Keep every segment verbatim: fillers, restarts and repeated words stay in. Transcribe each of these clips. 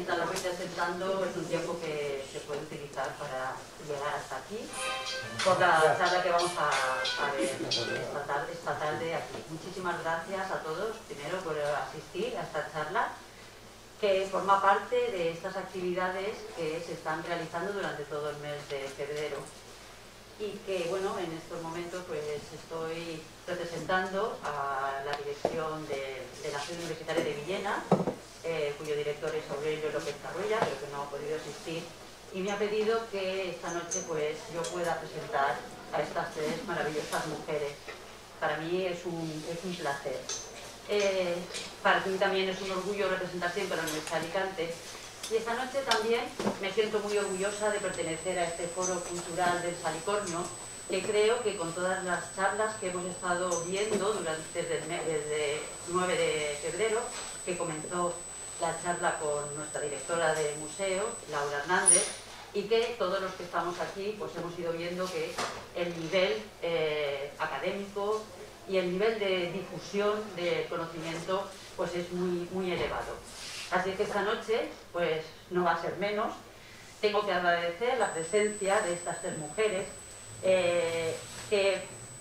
mientras la voy presentando es un tiempo que se puede utilizar para llegar hasta aquí, por la charla que vamos a, a ver esta tarde, esta tarde aquí. Muchísimas gracias a todos, primero, por asistir a esta charla, que forma parte de estas actividades que se están realizando durante todo el mes de febrero. Y que, bueno, en estos momentos pues estoy representando a la dirección de, de la sede universitaria de Villena, eh, cuyo director es Aurelio López Carruella, pero que no ha podido asistir, y me ha pedido que esta noche pues yo pueda presentar a estas tres maravillosas mujeres. Para mí es un, es un placer. Eh, para mí también es un orgullo representar siempre a la Universidad de Alicante. Y esta noche también me siento muy orgullosa de pertenecer a este foro cultural del Salicornio, que creo que con todas las charlas que hemos estado viendo durante, desde, el, desde el nueve de febrero, que comenzó la charla con nuestra directora de museo, Laura Hernández, y que todos los que estamos aquí pues hemos ido viendo que el nivel eh, académico y el nivel de difusión del conocimiento pues es muy, muy elevado. Así que esta noche, pues no va a ser menos. Tengo que agradecer la presencia de estas tres mujeres eh, que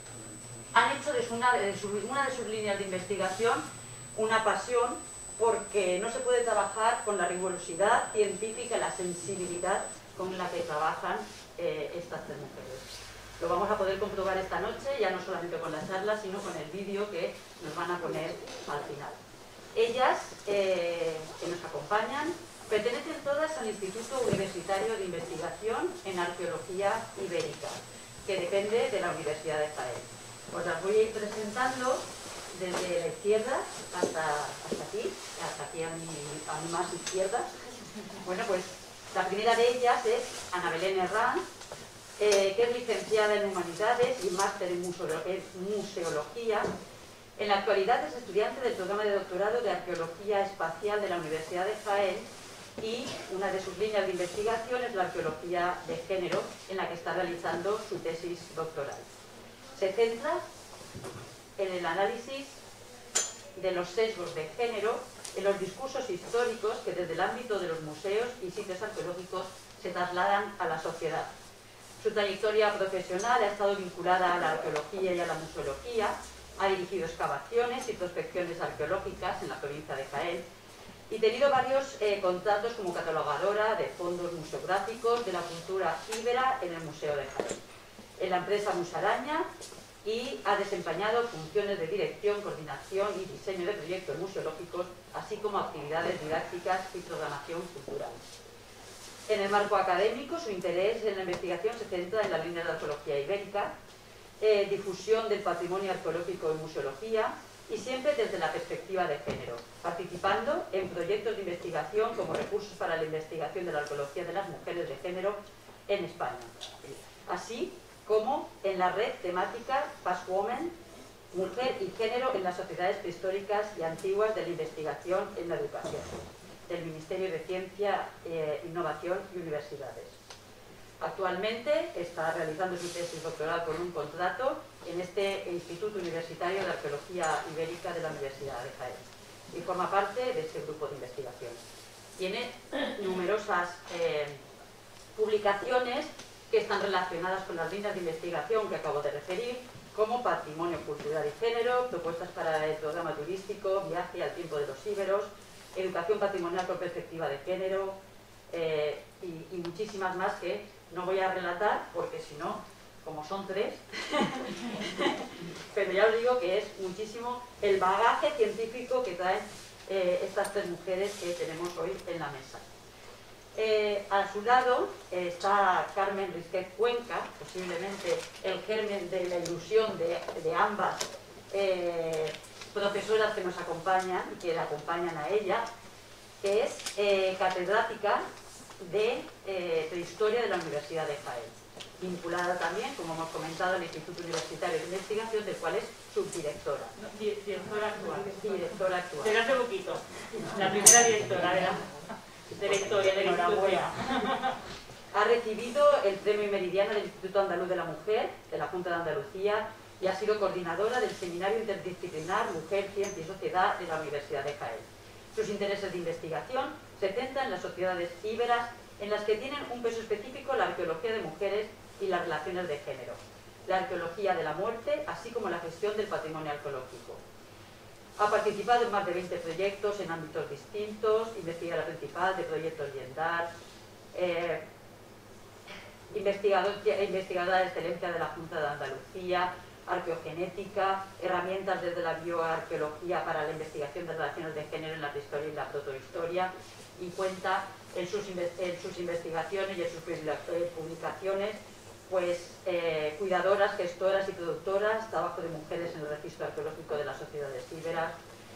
han hecho de una, de su, una de sus líneas de investigación una pasión, porque no se puede trabajar con la rigurosidad científica y la sensibilidad con la que trabajan eh, estas tres mujeres. Lo vamos a poder comprobar esta noche, ya no solamente con la charla, sino con el vídeo que nos van a poner al final. Ellas, eh, que nos acompañan, pertenecen todas al Instituto Universitario de Investigación en Arqueología Ibérica, que depende de la Universidad de Jaén. Os las voy a ir presentando desde la izquierda hasta, hasta aquí, hasta aquí a mi, a mi más izquierda. Bueno, pues la primera de ellas es Ana Belén Herrán, eh, que es licenciada en Humanidades y máster en Museología. En la actualidad es estudiante del programa de doctorado de Arqueología Espacial de la Universidad de Jaén y una de sus líneas de investigación es la arqueología de género, en la que está realizando su tesis doctoral. Se centra en el análisis de los sesgos de género en los discursos históricos que desde el ámbito de los museos y sitios arqueológicos se trasladan a la sociedad. Su trayectoria profesional ha estado vinculada a la arqueología y a la museología. Ha dirigido excavaciones y prospecciones arqueológicas en la provincia de Jaén y tenido varios eh, contratos como catalogadora de fondos museográficos de la cultura íbera en el Museo de Jaén, en la empresa Musaraña, y ha desempeñado funciones de dirección, coordinación y diseño de proyectos museológicos, así como actividades didácticas y programación cultural. En el marco académico, su interés en la investigación se centra en la línea de arqueología ibérica, Eh, difusión del patrimonio arqueológico y museología, y siempre desde la perspectiva de género, participando en proyectos de investigación como recursos para la investigación de la arqueología de las mujeres de género en España, así como en la red temática Past Women, Mujer y Género en las sociedades prehistóricas y antiguas de la investigación en la educación, del Ministerio de Ciencia, eh, Innovación y Universidades. Actualmente está realizando su tesis doctoral con un contrato en este Instituto Universitario de Arqueología Ibérica de la Universidad de Jaén y forma parte de este grupo de investigación. Tiene numerosas eh, publicaciones que están relacionadas con las líneas de investigación que acabo de referir, como Patrimonio Cultural y Género, propuestas para el programa turístico, Viaje al tiempo de los íberos, Educación patrimonial con perspectiva de género, eh, y, y muchísimas más que no voy a relatar porque si no, como son tres, pero ya os digo que es muchísimo el bagaje científico que traen eh, estas tres mujeres que tenemos hoy en la mesa. Eh, a su lado eh, está Carmen Risquet Cuenca, posiblemente el germen de la ilusión de, de ambas eh, profesoras que nos acompañan y que la acompañan a ella, que es eh, catedrática de eh, Prehistoria de la Universidad de Jaén, vinculada también, como hemos comentado, al Instituto Universitario de Investigación, del cual es subdirectora. No, directora actual. Directora actual. Pero hace poquito, la primera directora de la, de la historia de la Enhorabuena. Ha recibido el Premio Meridiano del Instituto Andaluz de la Mujer, de la Junta de Andalucía, y ha sido coordinadora del Seminario Interdisciplinar Mujer, Ciencia y Sociedad de la Universidad de Jaén. Sus intereses de investigación se centran en las sociedades íberas en las que tienen un peso específico la arqueología de mujeres y las relaciones de género, la arqueología de la muerte, así como la gestión del patrimonio arqueológico. Ha participado en más de veinte proyectos en ámbitos distintos, investigadora principal de proyectos Yendar, eh, investigador, investigadora de excelencia de la Junta de Andalucía, arqueogenética, herramientas desde la bioarqueología para la investigación de relaciones de género en la prehistoria y la protohistoria, y cuenta en sus, en sus investigaciones y en sus publicaciones pues eh, cuidadoras, gestoras y productoras, trabajo de mujeres en el registro arqueológico de las sociedades íberas,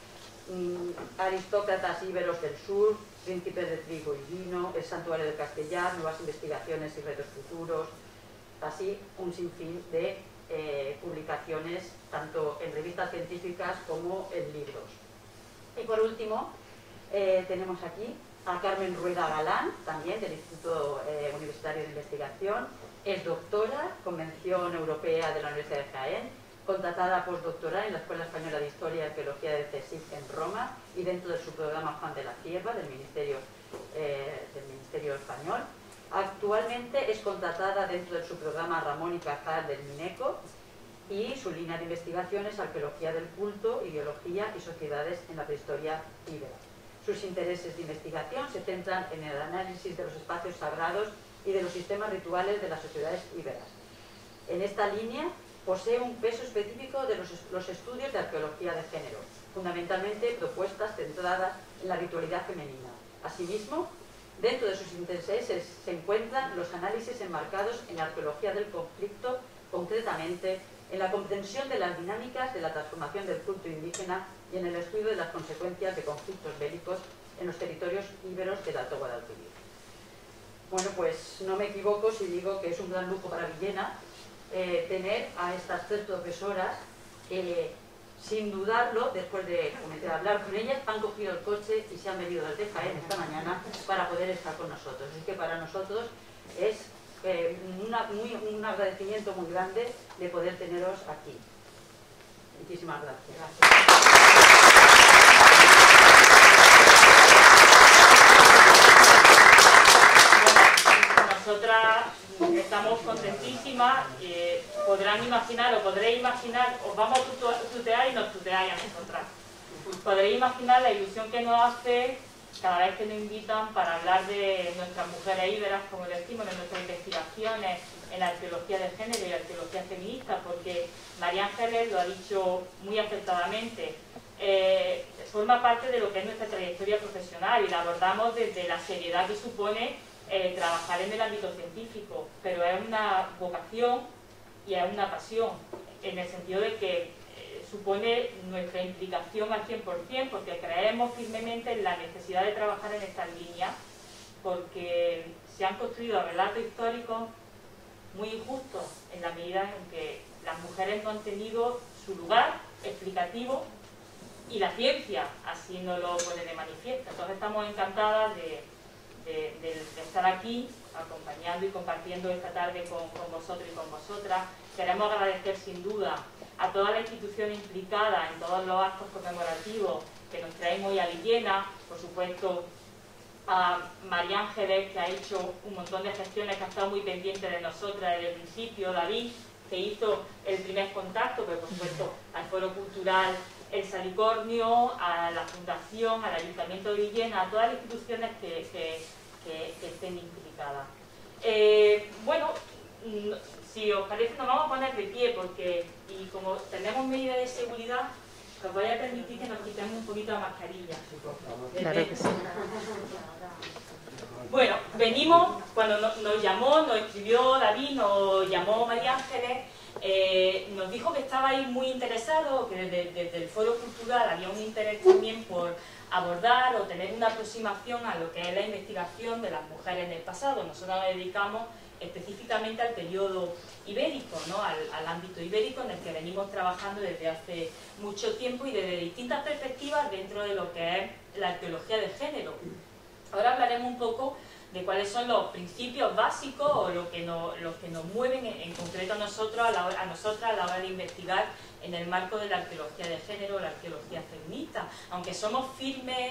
mmm, aristócratas íberos del sur, príncipes de trigo y vino, el santuario del Castellar, nuevas investigaciones y retos futuros, así un sinfín de eh, publicaciones tanto en revistas científicas como en libros. Y por último eh, tenemos aquí a Carmen Rueda Galán, también del Instituto eh, Universitario de Investigación. Es doctora, Convención Europea de la Universidad de Jaén, contratada postdoctoral en la Escuela Española de Historia y Arqueología del CSIC en Roma y dentro de su programa Juan de la Cierva del Ministerio, eh, del Ministerio Español. Actualmente es contratada dentro de su programa Ramón y Cajal del MINECO y su línea de investigación es Arqueología del Culto, Ideología y Sociedades en la Prehistoria íbera. Sus intereses de investigación se centran en el análisis de los espacios sagrados y de los sistemas rituales de las sociedades íberas. En esta línea posee un peso específico de los, los estudios de arqueología de género, fundamentalmente propuestas centradas en la ritualidad femenina. Asimismo, dentro de sus intereses se encuentran los análisis enmarcados en la arqueología del conflicto, concretamente en la comprensión de las dinámicas de la transformación del culto indígena y en el estudio de las consecuencias de conflictos bélicos en los territorios íberos del Alto Guadalquivir. Bueno, pues no me equivoco si digo que es un gran lujo para Villena eh, tener a estas tres profesoras que, sin dudarlo, después de, de hablar con ellas, han cogido el coche y se han venido desde Jaén esta mañana para poder estar con nosotros. Así que para nosotros es eh, una, muy, un agradecimiento muy grande de poder teneros aquí. Muchísimas gracias. Gracias. Nosotras estamos contentísimas, eh, podrán imaginar o podréis imaginar, os vamos a tutear y nos tuteáis a nosotras. Podréis imaginar la ilusión que nos hace cada vez que nos invitan para hablar de nuestras mujeres íberas, como decimos, de nuestras investigaciones en la arqueología de género y arqueología feminista, porque María Ángeles lo ha dicho muy acertadamente. Eh, forma parte de lo que es nuestra trayectoria profesional y la abordamos desde la seriedad que supone Eh, trabajar en el ámbito científico, pero es una vocación y es una pasión, en el sentido de que eh, supone nuestra implicación al cien por cien, porque creemos firmemente en la necesidad de trabajar en estas líneas, porque se han construido relatos históricos muy injustos en la medida en que las mujeres no han tenido su lugar explicativo y la ciencia así nos lo pone de manifiesto. Entonces estamos encantadas de De, de, de estar aquí acompañando y compartiendo esta tarde con, con vosotros y con vosotras. Queremos agradecer sin duda a toda la institución implicada en todos los actos conmemorativos que nos traemos hoy a Villena, por supuesto a María Ángeles, que ha hecho un montón de gestiones, que ha estado muy pendiente de nosotras desde el principio, David, que hizo el primer contacto, pero por supuesto al Foro Cultural El Salicornio, a la Fundación, al Ayuntamiento de Villena, a todas las instituciones que, que, que, que estén implicadas. Eh, bueno, si os parece nos vamos a poner de pie porque, y como tenemos medidas de seguridad, os voy a permitir que nos quitemos un poquito la mascarilla. Claro que sí. Bueno, venimos, cuando nos, nos llamó, nos escribió David, nos llamó María Ángeles, eh, nos dijo que estabais muy interesados, que desde, desde el Foro Cultural había un interés también por abordar o tener una aproximación a lo que es la investigación de las mujeres en el pasado. Nosotros nos dedicamos específicamente al periodo ibérico, ¿no? al, al ámbito ibérico en el que venimos trabajando desde hace mucho tiempo y desde distintas perspectivas dentro de lo que es la arqueología de género. Ahora hablaremos un poco de cuáles son los principios básicos o lo que nos, los que nos mueven en, en concreto a nosotros a, la, a nosotras a la hora de investigar en el marco de la arqueología de género o la arqueología feminista. Aunque somos firmes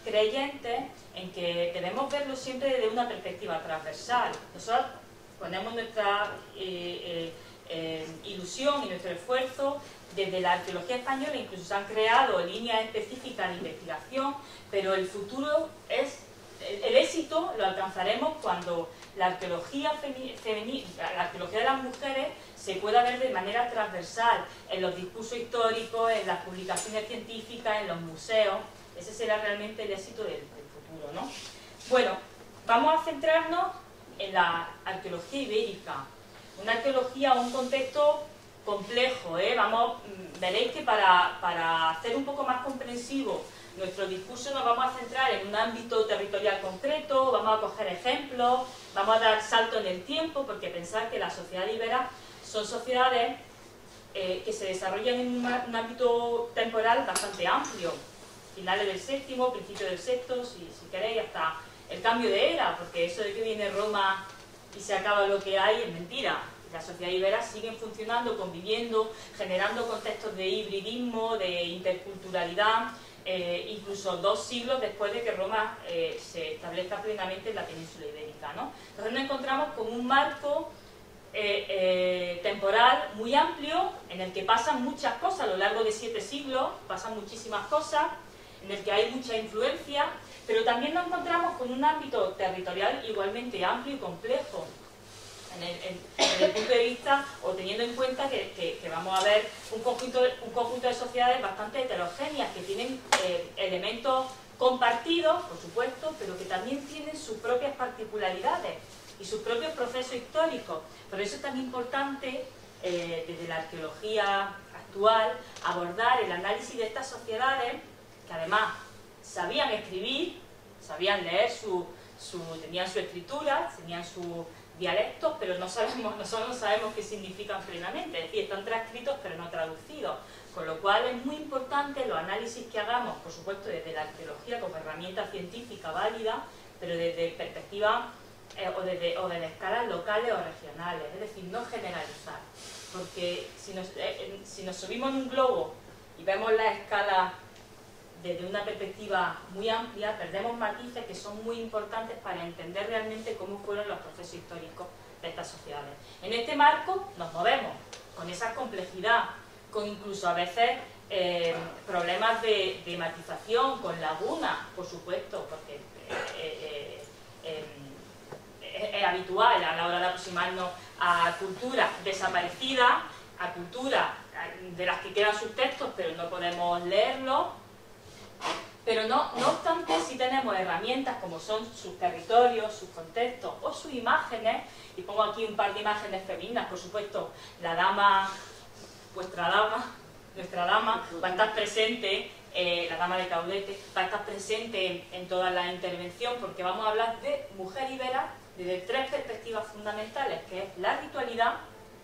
creyentes en que debemos verlo siempre desde una perspectiva transversal. Nosotros ponemos nuestra eh, eh, eh, ilusión y nuestro esfuerzo desde la arqueología española, incluso se han creado líneas específicas de investigación, pero el futuro es, el, el éxito lo alcanzaremos cuando la arqueología femenina, la arqueología de las mujeres se pueda ver de manera transversal en los discursos históricos, en las publicaciones científicas, en los museos. Ese será realmente el éxito del, del futuro, ¿no? Bueno, vamos a centrarnos en la arqueología ibérica, una arqueología, un contexto complejo, ¿eh? Vamos, veréis que para, para hacer un poco más comprensivo nuestro discurso nos vamos a centrar en un ámbito territorial concreto, vamos a coger ejemplos, vamos a dar salto en el tiempo, porque pensar que las sociedades iberas son sociedades eh, que se desarrollan en un, un ámbito temporal bastante amplio, finales del séptimo, principio del sexto, si, si queréis, hasta el cambio de era, porque eso de que viene Roma y se acaba lo que hay es mentira. Las sociedades iberas siguen funcionando, conviviendo, generando contextos de hibridismo, de interculturalidad, eh, incluso dos siglos después de que Roma eh, se establezca plenamente en la península ibérica, ¿no? Entonces nos encontramos con un marco eh, eh, temporal muy amplio, en el que pasan muchas cosas a lo largo de siete siglos, pasan muchísimas cosas, en el que hay mucha influencia, pero también nos encontramos con un ámbito territorial igualmente amplio y complejo. En el, en, en el punto de vista, o teniendo en cuenta que, que, que vamos a ver un conjunto, un conjunto de sociedades bastante heterogéneas, que tienen eh, elementos compartidos, por supuesto, pero que también tienen sus propias particularidades y sus propios procesos históricos. Por eso es tan importante, eh, desde la arqueología actual, abordar el análisis de estas sociedades, que además sabían escribir, sabían leer, su, su, tenían su escritura, tenían su dialectos, pero no sabemos, nosotros no sabemos qué significan plenamente, es decir, están transcritos pero no traducidos, con lo cual es muy importante los análisis que hagamos, por supuesto desde la arqueología como herramienta científica válida, pero desde perspectiva eh, o, desde, o desde escalas locales o regionales, es decir, no generalizar, porque si nos, eh, si nos subimos en un globo y vemos la escala desde una perspectiva muy amplia, perdemos matices que son muy importantes para entender realmente cómo fueron los procesos históricos de estas sociedades. En este marco nos movemos, con esa complejidad, con incluso a veces eh, problemas de, de matización, con lagunas, por supuesto, porque eh, eh, eh, es habitual a la hora de aproximarnos a culturas desaparecidas, a culturas de las que quedan sus textos, pero no podemos leerlos. Pero no, no obstante, sí tenemos herramientas como son sus territorios, sus contextos o sus imágenes, y pongo aquí un par de imágenes femeninas, por supuesto, la dama, vuestra dama, nuestra dama, va a estar presente, eh, la dama de Caudete, va a estar presente en, en toda la intervención, porque vamos a hablar de mujer ibera desde tres perspectivas fundamentales, que es la ritualidad,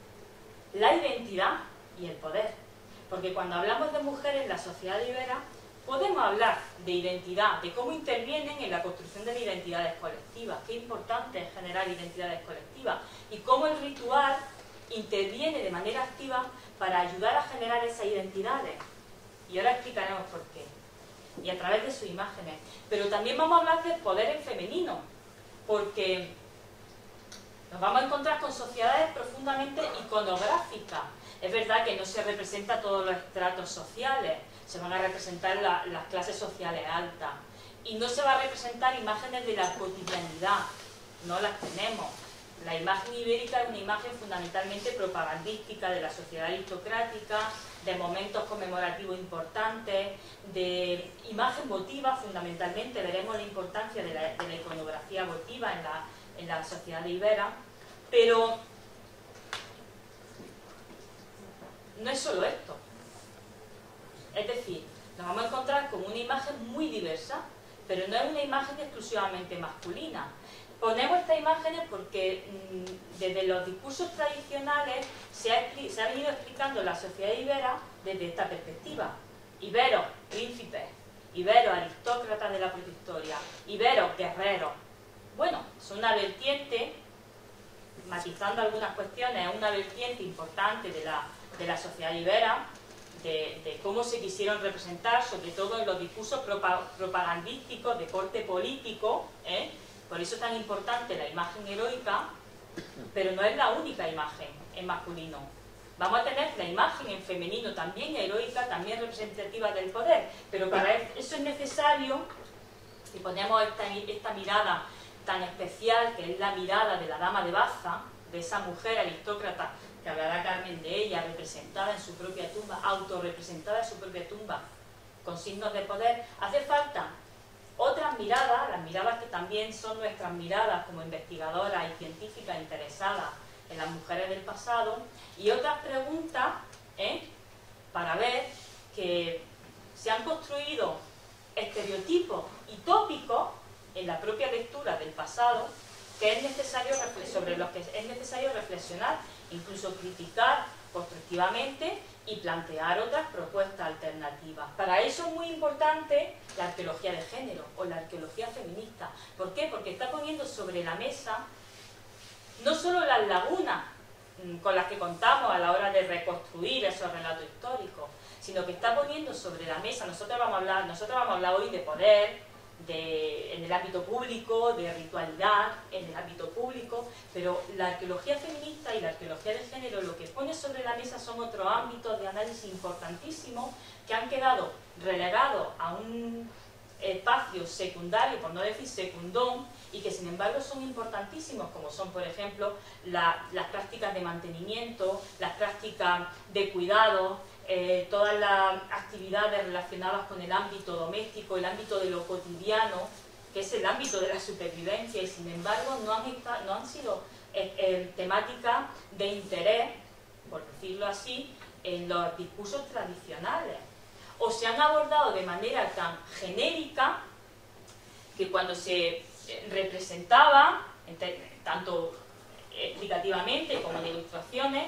la identidad y el poder. Porque cuando hablamos de mujeres en la sociedad ibera, podemos hablar de identidad, de cómo intervienen en la construcción de las identidades colectivas, qué importante es generar identidades colectivas, y cómo el ritual interviene de manera activa para ayudar a generar esas identidades. Y ahora explicaremos por qué. Y a través de sus imágenes. Pero también vamos a hablar del poder en femenino, porque nos vamos a encontrar con sociedades profundamente iconográficas. Es verdad que no se representa todos los estratos sociales, se van a representar la, las clases sociales altas, y no se va a representar imágenes de la cotidianidad, no las tenemos. La imagen ibérica es una imagen fundamentalmente propagandística de la sociedad aristocrática, de momentos conmemorativos importantes, de imagen votiva fundamentalmente. Veremos la importancia de la, de la iconografía votiva en la, en la sociedad ibera, pero no es solo esto. Es decir, nos vamos a encontrar con una imagen muy diversa, pero no es una imagen exclusivamente masculina. Ponemos estas imágenes porque mmm, desde los discursos tradicionales se ha, se ha venido explicando la sociedad ibera desde esta perspectiva. Iberos, príncipes, iberos, aristócratas de la prehistoria, iberos, guerreros. Bueno, son una vertiente, matizando algunas cuestiones, es una vertiente importante de la, de la sociedad ibera, de, de cómo se quisieron representar, sobre todo en los discursos propagandísticos de corte político, ¿eh? Por eso es tan importante la imagen heroica, pero no es la única imagen en masculino. Vamos a tener la imagen en femenino también heroica, también representativa del poder, pero para eso es necesario, si ponemos esta, esta mirada tan especial, que es la mirada de la dama de Baza, de esa mujer aristócrata, que hablará Carmen de ella, representada en su propia tumba, autorrepresentada en su propia tumba, con signos de poder, hace falta otras miradas, las miradas que también son nuestras miradas como investigadoras y científicas interesadas en las mujeres del pasado, y otras preguntas ¿eh? para ver que se han construido estereotipos y tópicos en la propia lectura del pasado que es necesario sobre los que es necesario reflexionar, incluso criticar constructivamente y plantear otras propuestas alternativas. Para eso es muy importante la arqueología de género o la arqueología feminista. ¿Por qué? Porque está poniendo sobre la mesa no solo las lagunas con las que contamos a la hora de reconstruir esos relatos históricos, sino que está poniendo sobre la mesa, nosotros vamos a hablar, nosotros vamos a hablar hoy de poder, de, en el ámbito público, de ritualidad en el ámbito público, pero la arqueología feminista y la arqueología de género lo que pone sobre la mesa son otros ámbitos de análisis importantísimos que han quedado relegados a un espacio secundario, por no decir secundón, y que sin embargo son importantísimos, como son, por ejemplo, la, las prácticas de mantenimiento, las prácticas de cuidado, eh, todas las actividades relacionadas con el ámbito doméstico, el ámbito de lo cotidiano, que es el ámbito de la supervivencia, y sin embargo no han, no han sido eh, eh, temáticas de interés, por decirlo así, en los discursos tradicionales, o se han abordado de manera tan genérica que cuando se representaba, tanto explicativamente como en ilustraciones,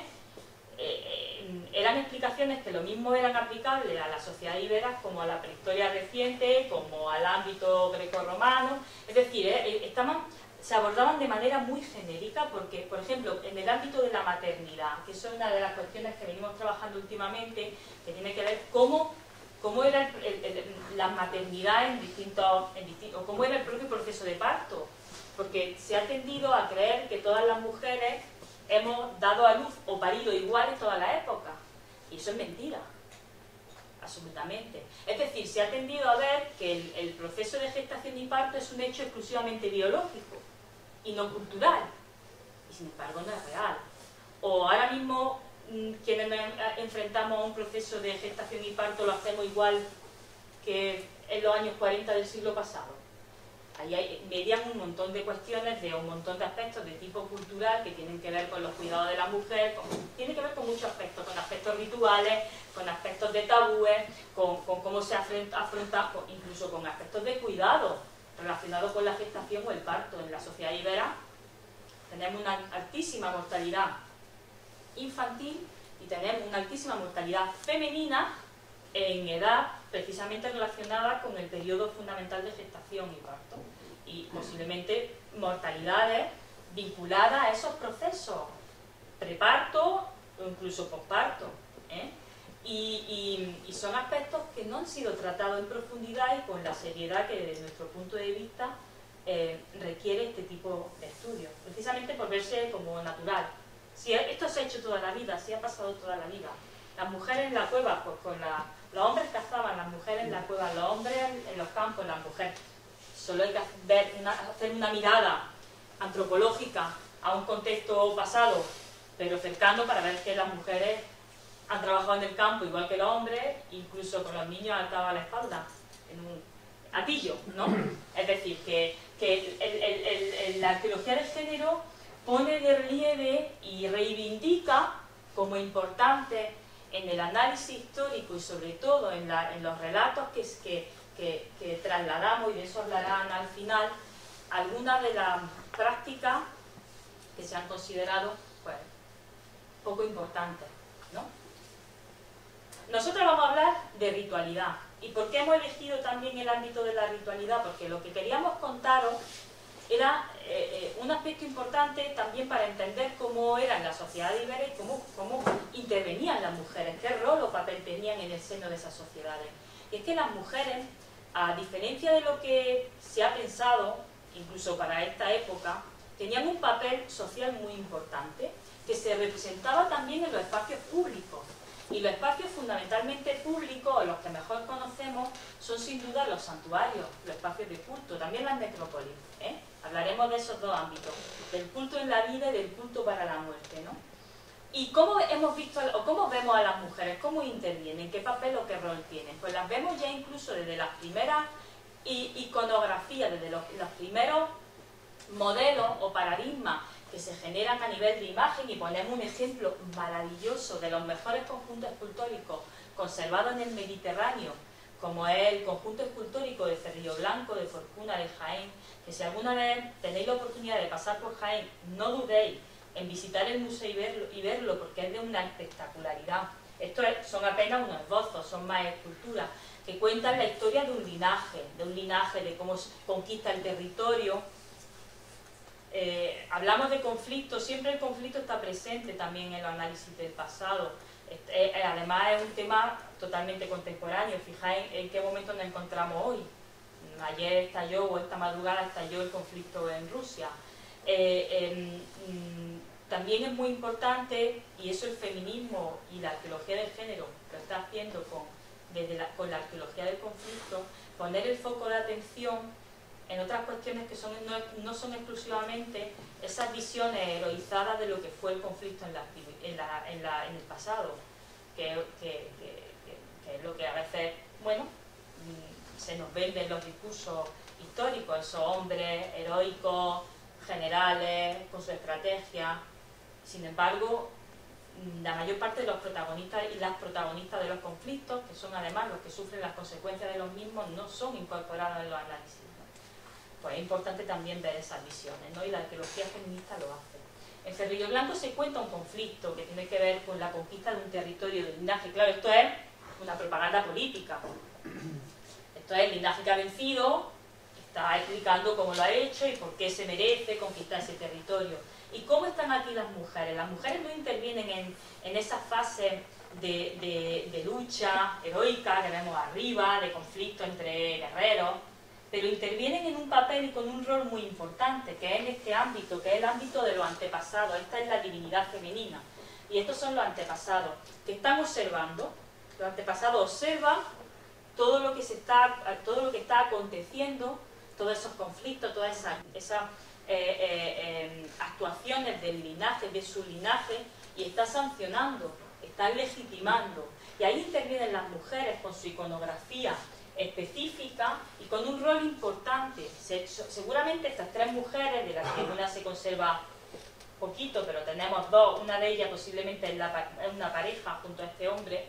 eh, eran explicaciones que lo mismo eran aplicables a la sociedad ibera como a la prehistoria reciente, como al ámbito grecorromano, es decir, eh, estaban, se abordaban de manera muy genérica porque, por ejemplo, en el ámbito de la maternidad, que eso es una de las cuestiones que venimos trabajando últimamente, que tiene que ver cómo cómo era el, el, el, la maternidad en distintos, en distintos, o cómo era el propio proceso de parto, porque se ha tendido a creer que todas las mujeres hemos dado a luz o parido igual en toda la época, y eso es mentira, absolutamente. Es decir, se ha tendido a ver que el, el proceso de gestación y parto es un hecho exclusivamente biológico y no cultural, y sin embargo no es real. O ahora mismo quienes nos enfrentamos a un proceso de gestación y parto lo hacemos igual que en los años cuarenta del siglo pasado. Ahí hay, median un montón de cuestiones de un montón de aspectos de tipo cultural que tienen que ver con los cuidados de la mujer, con, tiene que ver con muchos aspectos, con aspectos rituales, con aspectos de tabúes, con, con cómo se afronta, afronta con, incluso con aspectos de cuidado relacionados con la gestación o el parto. En la sociedad ibera tenemos una altísima mortalidad infantil y tenemos una altísima mortalidad femenina en edad precisamente relacionada con el periodo fundamental de gestación y parto, y posiblemente mortalidades vinculadas a esos procesos preparto o incluso posparto, ¿eh? y, y, y son aspectos que no han sido tratados en profundidad y con la seriedad que desde nuestro punto de vista eh, requiere este tipo de estudios, precisamente por verse como natural. Si esto se ha hecho toda la vida, si ha pasado toda la vida. Las mujeres en la cueva, pues con la, los hombres cazaban, las mujeres en la cueva, los hombres en los campos, las mujeres. Solo hay que ver una, hacer una mirada antropológica a un contexto pasado, pero cercano, para ver que las mujeres han trabajado en el campo igual que los hombres, incluso con los niños atados a la espalda, en un atillo, ¿no? Es decir, que, que el, el, el, el, la arqueología de género pone de relieve y reivindica como importante en el análisis histórico y sobre todo en, la, en los relatos que, que, que, que trasladamos, y de eso hablarán al final, algunas de las prácticas que se han considerado pues, poco importantes, ¿no? Nosotros vamos a hablar de ritualidad. ¿Y por qué hemos elegido también el ámbito de la ritualidad? Porque lo que queríamos contaros era eh, un aspecto importante también para entender cómo era la sociedad ibérica y cómo, cómo intervenían las mujeres, qué rol o papel tenían en el seno de esas sociedades. Y es que las mujeres, a diferencia de lo que se ha pensado, incluso para esta época, tenían un papel social muy importante, que se representaba también en los espacios públicos. Y los espacios fundamentalmente públicos, o los que mejor conocemos, son sin duda los santuarios, los espacios de culto, también las metrópolis, ¿eh? Hablaremos de esos dos ámbitos, del culto en la vida y del culto para la muerte, ¿no? ¿Y cómo hemos visto, o cómo vemos a las mujeres? ¿Cómo intervienen? ¿Qué papel o qué rol tienen? Pues las vemos ya incluso desde las primeras iconografías, desde los, los primeros modelos o paradigmas que se generan a nivel de imagen, y ponemos un ejemplo maravilloso de los mejores conjuntos escultóricos conservados en el Mediterráneo, como es el conjunto escultórico de Cerrillo Blanco, de Forcuna, de Jaén, que si alguna vez tenéis la oportunidad de pasar por Jaén, no dudéis en visitar el museo y verlo, y verlo porque es de una espectacularidad. Estos son apenas unos esbozos, son más esculturas, que cuentan la historia de un linaje, de un linaje, de cómo se conquista el territorio. Eh, hablamos de conflicto, siempre el conflicto está presente también en el análisis del pasado. Eh, eh, además es un tema totalmente contemporáneo. Fijáis en, en qué momento nos encontramos hoy. Ayer estalló, o esta madrugada estalló el conflicto en Rusia. Eh, eh, mm, también es muy importante, y eso el feminismo y la arqueología del género lo está haciendo con, desde la, con la arqueología del conflicto, poner el foco de atención en otras cuestiones que son, no, no son exclusivamente esas visiones heroizadas de lo que fue el conflicto en, la, en, la, en, la, en el pasado, que, que, que, que, que es lo que a veces, bueno, se nos vende en los discursos históricos, esos hombres heroicos, generales, con su estrategia. Sin embargo, la mayor parte de los protagonistas y las protagonistas de los conflictos, que son además los que sufren las consecuencias de los mismos, no son incorporados en los análisis. Pues es importante también ver esas visiones, ¿no? Y la arqueología feminista lo hace. En Cerrillo Blanco se cuenta un conflicto que tiene que ver con la conquista de un territorio de linaje. Claro, esto es una propaganda política. Esto es el linaje que ha vencido, está explicando cómo lo ha hecho y por qué se merece conquistar ese territorio. ¿Y cómo están aquí las mujeres? Las mujeres no intervienen en, en esa fase de, de, de lucha heroica que vemos arriba, de conflicto entre guerreros, pero intervienen en un papel y con un rol muy importante, que es en este ámbito, que es el ámbito de los antepasados. Esta es la divinidad femenina. Y estos son los antepasados, que están observando. Los antepasados observan todo lo que, se está, todo lo que está aconteciendo, todos esos conflictos, todas esas, esas eh, eh, eh, actuaciones del linaje, de su linaje, y está sancionando, está legitimando. Y ahí intervienen las mujeres con su iconografía específica y con un rol importante. Se, seguramente estas tres mujeres, de las que una se conserva poquito, pero tenemos dos, una de ellas posiblemente es, la, es una pareja junto a este hombre,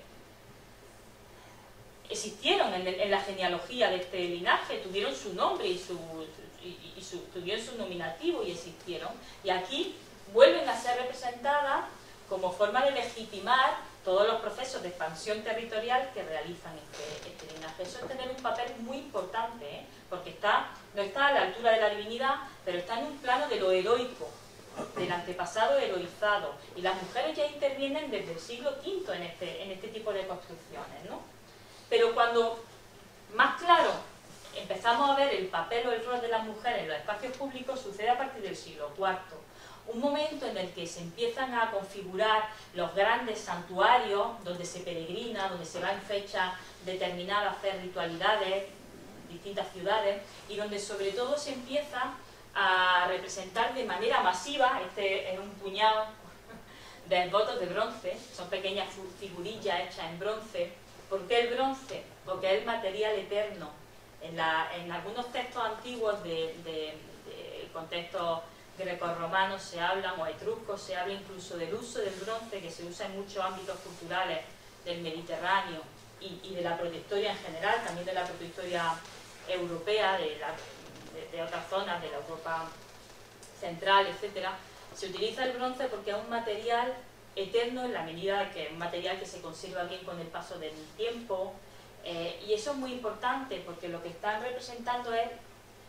existieron en, el, en la genealogía de este linaje, tuvieron su nombre y, su, y, y su, tuvieron su nominativo y existieron. Y aquí vuelven a ser representadas como forma de legitimar todos los procesos de expansión territorial que realizan este, este linaje. Eso es tener un papel muy importante, ¿eh? Porque está, no está a la altura de la divinidad, pero está en un plano de lo heroico, del antepasado heroizado. Y las mujeres ya intervienen desde el siglo quinto en este, en este tipo de construcciones, ¿no? Pero cuando más claro empezamos a ver el papel o el rol de las mujeres en los espacios públicos, sucede a partir del siglo cuarto. Un momento en el que se empiezan a configurar los grandes santuarios donde se peregrina, donde se va en fecha determinada a hacer ritualidades, distintas ciudades, y donde sobre todo se empieza a representar de manera masiva, este es un puñado de votos de bronce, son pequeñas figurillas hechas en bronce. ¿Por qué el bronce? Porque es material eterno. En, la, en algunos textos antiguos de, de, de contextos grecorromanos se hablan, o etruscos, se habla incluso del uso del bronce, que se usa en muchos ámbitos culturales del Mediterráneo y, y de la protohistoria en general, también de la protohistoria europea, de, la, de, de otras zonas de la Europa central, etcétera. Se utiliza el bronce porque es un material eterno en la medida que es un material que se conserva bien con el paso del tiempo, eh, y eso es muy importante porque lo que están representando es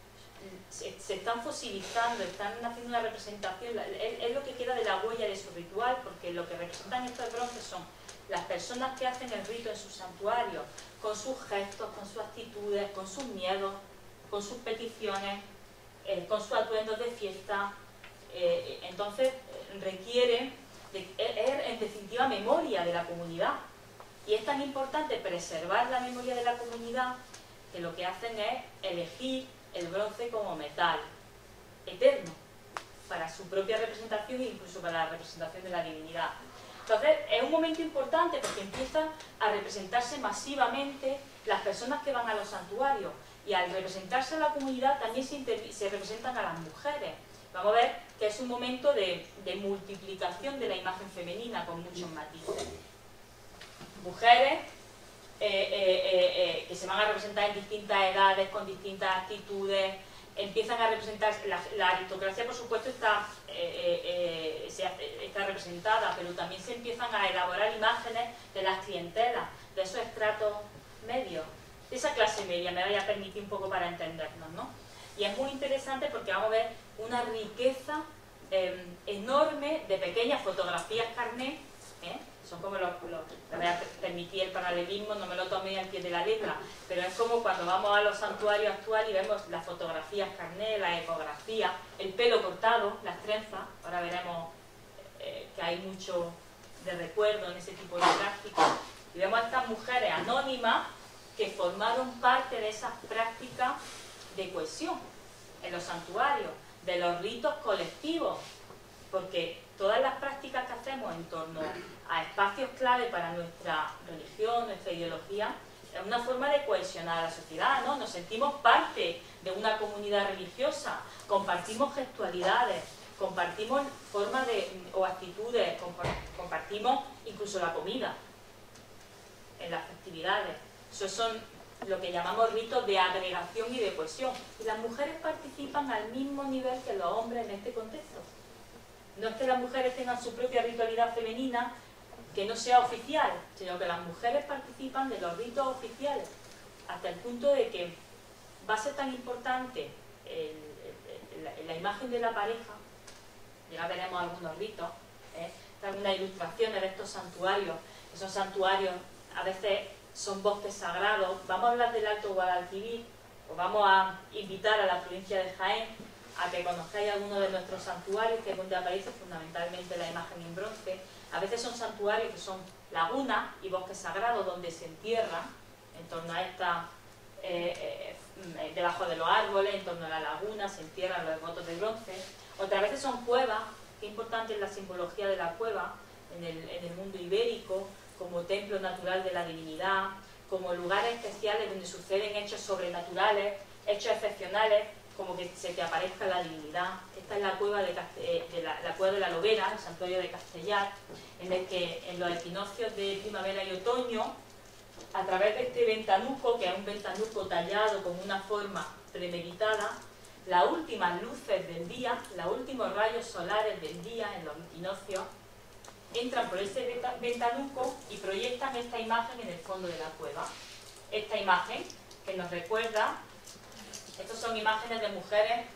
se, se están fosilizando, están haciendo una representación, es, es lo que queda de la huella de su ritual, porque lo que representan estos bronces son las personas que hacen el rito en sus santuarios, con sus gestos, con sus actitudes, con sus miedos, con sus peticiones, eh, con sus atuendos de fiesta. Eh, entonces eh, requiere, de, es en definitiva memoria de la comunidad. Y es tan importante preservar la memoria de la comunidad que lo que hacen es elegir el bronce como metal eterno para su propia representación e incluso para la representación de la divinidad. Entonces es un momento importante porque empiezan a representarse masivamente las personas que van a los santuarios, y al representarse a la comunidad también se, se representan a las mujeres. Vamos a ver que es un momento de, de multiplicación de la imagen femenina con muchos matices. Mujeres eh, eh, eh, eh, que se van a representar en distintas edades, con distintas actitudes, empiezan a representar, la, la aristocracia por supuesto está, eh, eh, se hace, está representada, pero también se empiezan a elaborar imágenes de las clientelas, de esos estratos medios, de esa clase media, me vaya a permitir un poco para entendernos, ¿no? Y es muy interesante porque vamos a ver una riqueza eh, enorme de pequeñas fotografías carné, ¿eh? Son como los, los, me voy a permitir el paralelismo, no me lo tomé al pie de la letra, pero es como cuando vamos a los santuarios actuales y vemos las fotografías carné, la ecografía, el pelo cortado, las trenzas. Ahora veremos eh, que hay mucho de recuerdo en ese tipo de prácticas, y vemos a estas mujeres anónimas que formaron parte de esas prácticas de cohesión en los santuarios, de los ritos colectivos, porque todas las prácticas que hacemos en torno a espacios clave para nuestra religión, nuestra ideología, es una forma de cohesionar a la sociedad, ¿no? Nos sentimos parte de una comunidad religiosa, compartimos gestualidades, compartimos formas de, o actitudes, compartimos incluso la comida en las festividades. Esos son lo que llamamos ritos de agregación y de cohesión. Y las mujeres participan al mismo nivel que los hombres en este contexto. No es que las mujeres tengan su propia ritualidad femenina que no sea oficial, sino que las mujeres participan de los ritos oficiales, hasta el punto de que va a ser tan importante el, el, la, la imagen de la pareja. Ya veremos algunos ritos, ¿eh? Algunas ilustraciones de estos santuarios. Esos santuarios a veces son bosques sagrados. Vamos a hablar del Alto Guadalquivir, os vamos a invitar a la provincia de Jaén a que conozcáis algunos de nuestros santuarios, que es donde aparece fundamentalmente la imagen en bronce. A veces son santuarios que son lagunas y bosques sagrados donde se entierran en torno a esta, eh, eh, debajo de los árboles, en torno a la laguna, se entierran los devotos de bronce. Otras veces son cuevas, que importante es la simbología de la cueva en el, en el mundo ibérico, como templo natural de la divinidad, como lugares especiales donde suceden hechos sobrenaturales, hechos excepcionales, como que se te aparezca la divinidad. Esta es la cueva de, Caste de, la, la cueva de la Lobera, el santuario de Castellar, en el que en los equinoccios de primavera y otoño, a través de este ventanuco, que es un ventanuco tallado con una forma premeditada, las últimas luces del día, los últimos rayos solares del día en los equinoccios, entran por ese ventanuco y proyectan esta imagen en el fondo de la cueva. Esta imagen que nos recuerda, estas son imágenes de mujeres,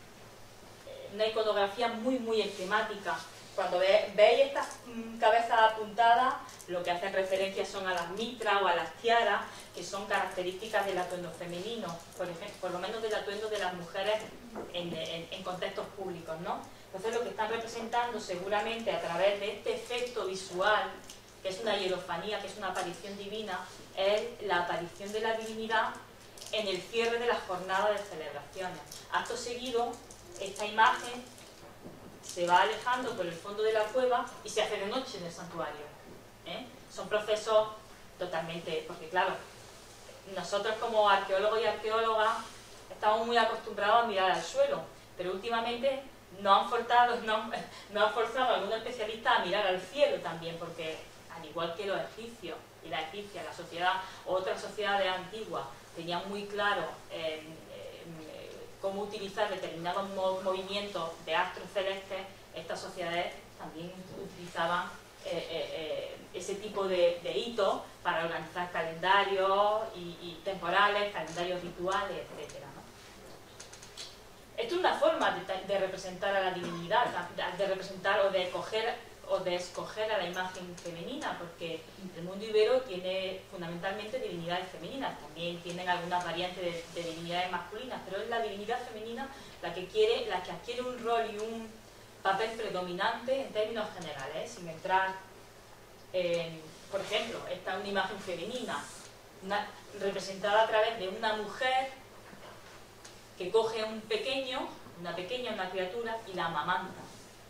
una iconografía muy muy esquemática. Cuando ve, veis estas mmm, cabezas apuntadas, lo que hacen referencia son a las mitras o a las tiaras, que son características del atuendo femenino, por ejemplo, por lo menos del atuendo de las mujeres en, en, en contextos públicos, ¿no? Entonces lo que están representando seguramente a través de este efecto visual, que es una hierofanía, que es una aparición divina, es la aparición de la divinidad en el cierre de la jornada de celebraciones. Acto seguido, esta imagen se va alejando por el fondo de la cueva y se hace de noche en el santuario, ¿eh? Son procesos totalmente, porque claro, nosotros como arqueólogos y arqueólogas estamos muy acostumbrados a mirar al suelo, pero últimamente nos han forzado, no, no han forzado a algunos especialistas a mirar al cielo también, porque al igual que los egipcios y la egipcia, la sociedad, otras sociedades antiguas, tenían muy claro eh, eh, cómo utilizar determinados movimientos de astros celestes, estas sociedades también utilizaban eh, eh, eh, ese tipo de, de hitos para organizar calendarios y, y temporales, calendarios rituales, etcétera, ¿no? forma de, de representar a la divinidad, de representar o de coger o de escoger a la imagen femenina, porque el mundo ibero tiene fundamentalmente divinidades femeninas, también tienen algunas variantes de, de divinidades masculinas, pero es la divinidad femenina la que quiere, la que adquiere un rol y un papel predominante en términos generales, sin entrar en, por ejemplo, esta es una imagen femenina, una, representada a través de una mujer que coge un pequeño, una pequeña, una criatura, y la amamanta.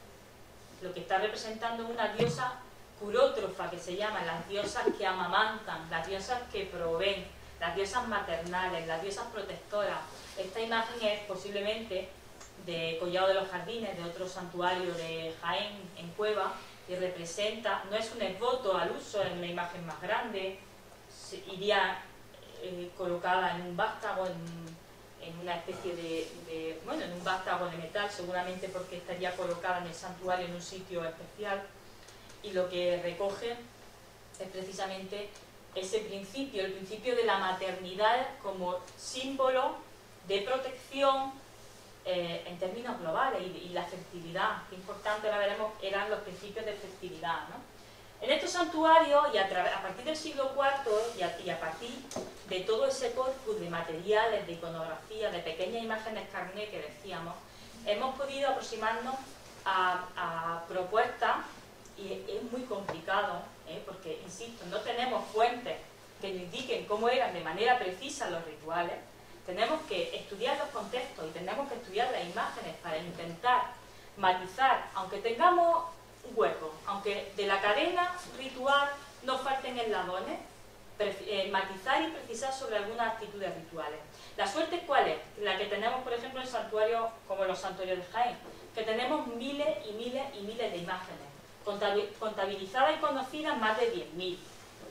Lo que está representando es una diosa curótrofa, que se llaman las diosas que amamantan, las diosas que proveen, las diosas maternales, las diosas protectoras. Esta imagen es posiblemente de Collado de los Jardines, de otro santuario de Jaén, en Cueva, y representa, no es un esvoto al uso, es una imagen más grande, iría eh, colocada en un vástago, en en una especie de, de, bueno, en un vástago de metal, seguramente porque estaría colocada en el santuario en un sitio especial, y lo que recoge es precisamente ese principio, el principio de la maternidad como símbolo de protección eh, en términos globales, y, y la fertilidad, que importante, ahora veremos, eran los principios de fertilidad, ¿no? En estos santuarios, y a, a partir del siglo cuarto, y a, y a partir de todo ese corpus de materiales, de iconografía, de pequeñas imágenes carné que decíamos, hemos podido aproximarnos a, a propuestas, y es muy complicado, ¿eh? Porque, insisto, no tenemos fuentes que nos indiquen cómo eran de manera precisa los rituales. Tenemos que estudiar los contextos y tenemos que estudiar las imágenes para intentar matizar, aunque tengamos hueco, aunque de la cadena ritual no falten eslabones, eh, matizar y precisar sobre algunas actitudes rituales. La suerte, ¿cuál es? La que tenemos, por ejemplo, en santuarios como los santuarios de Jaén, que tenemos miles y miles y miles de imágenes, contabilizadas y conocidas más de diez mil.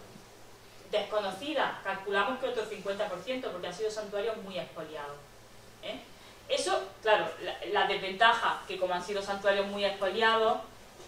Desconocidas, calculamos que otro cincuenta por ciento, porque han sido santuarios muy expoliados, ¿eh? Eso, claro, la, la desventaja, que como han sido santuarios muy expoliados,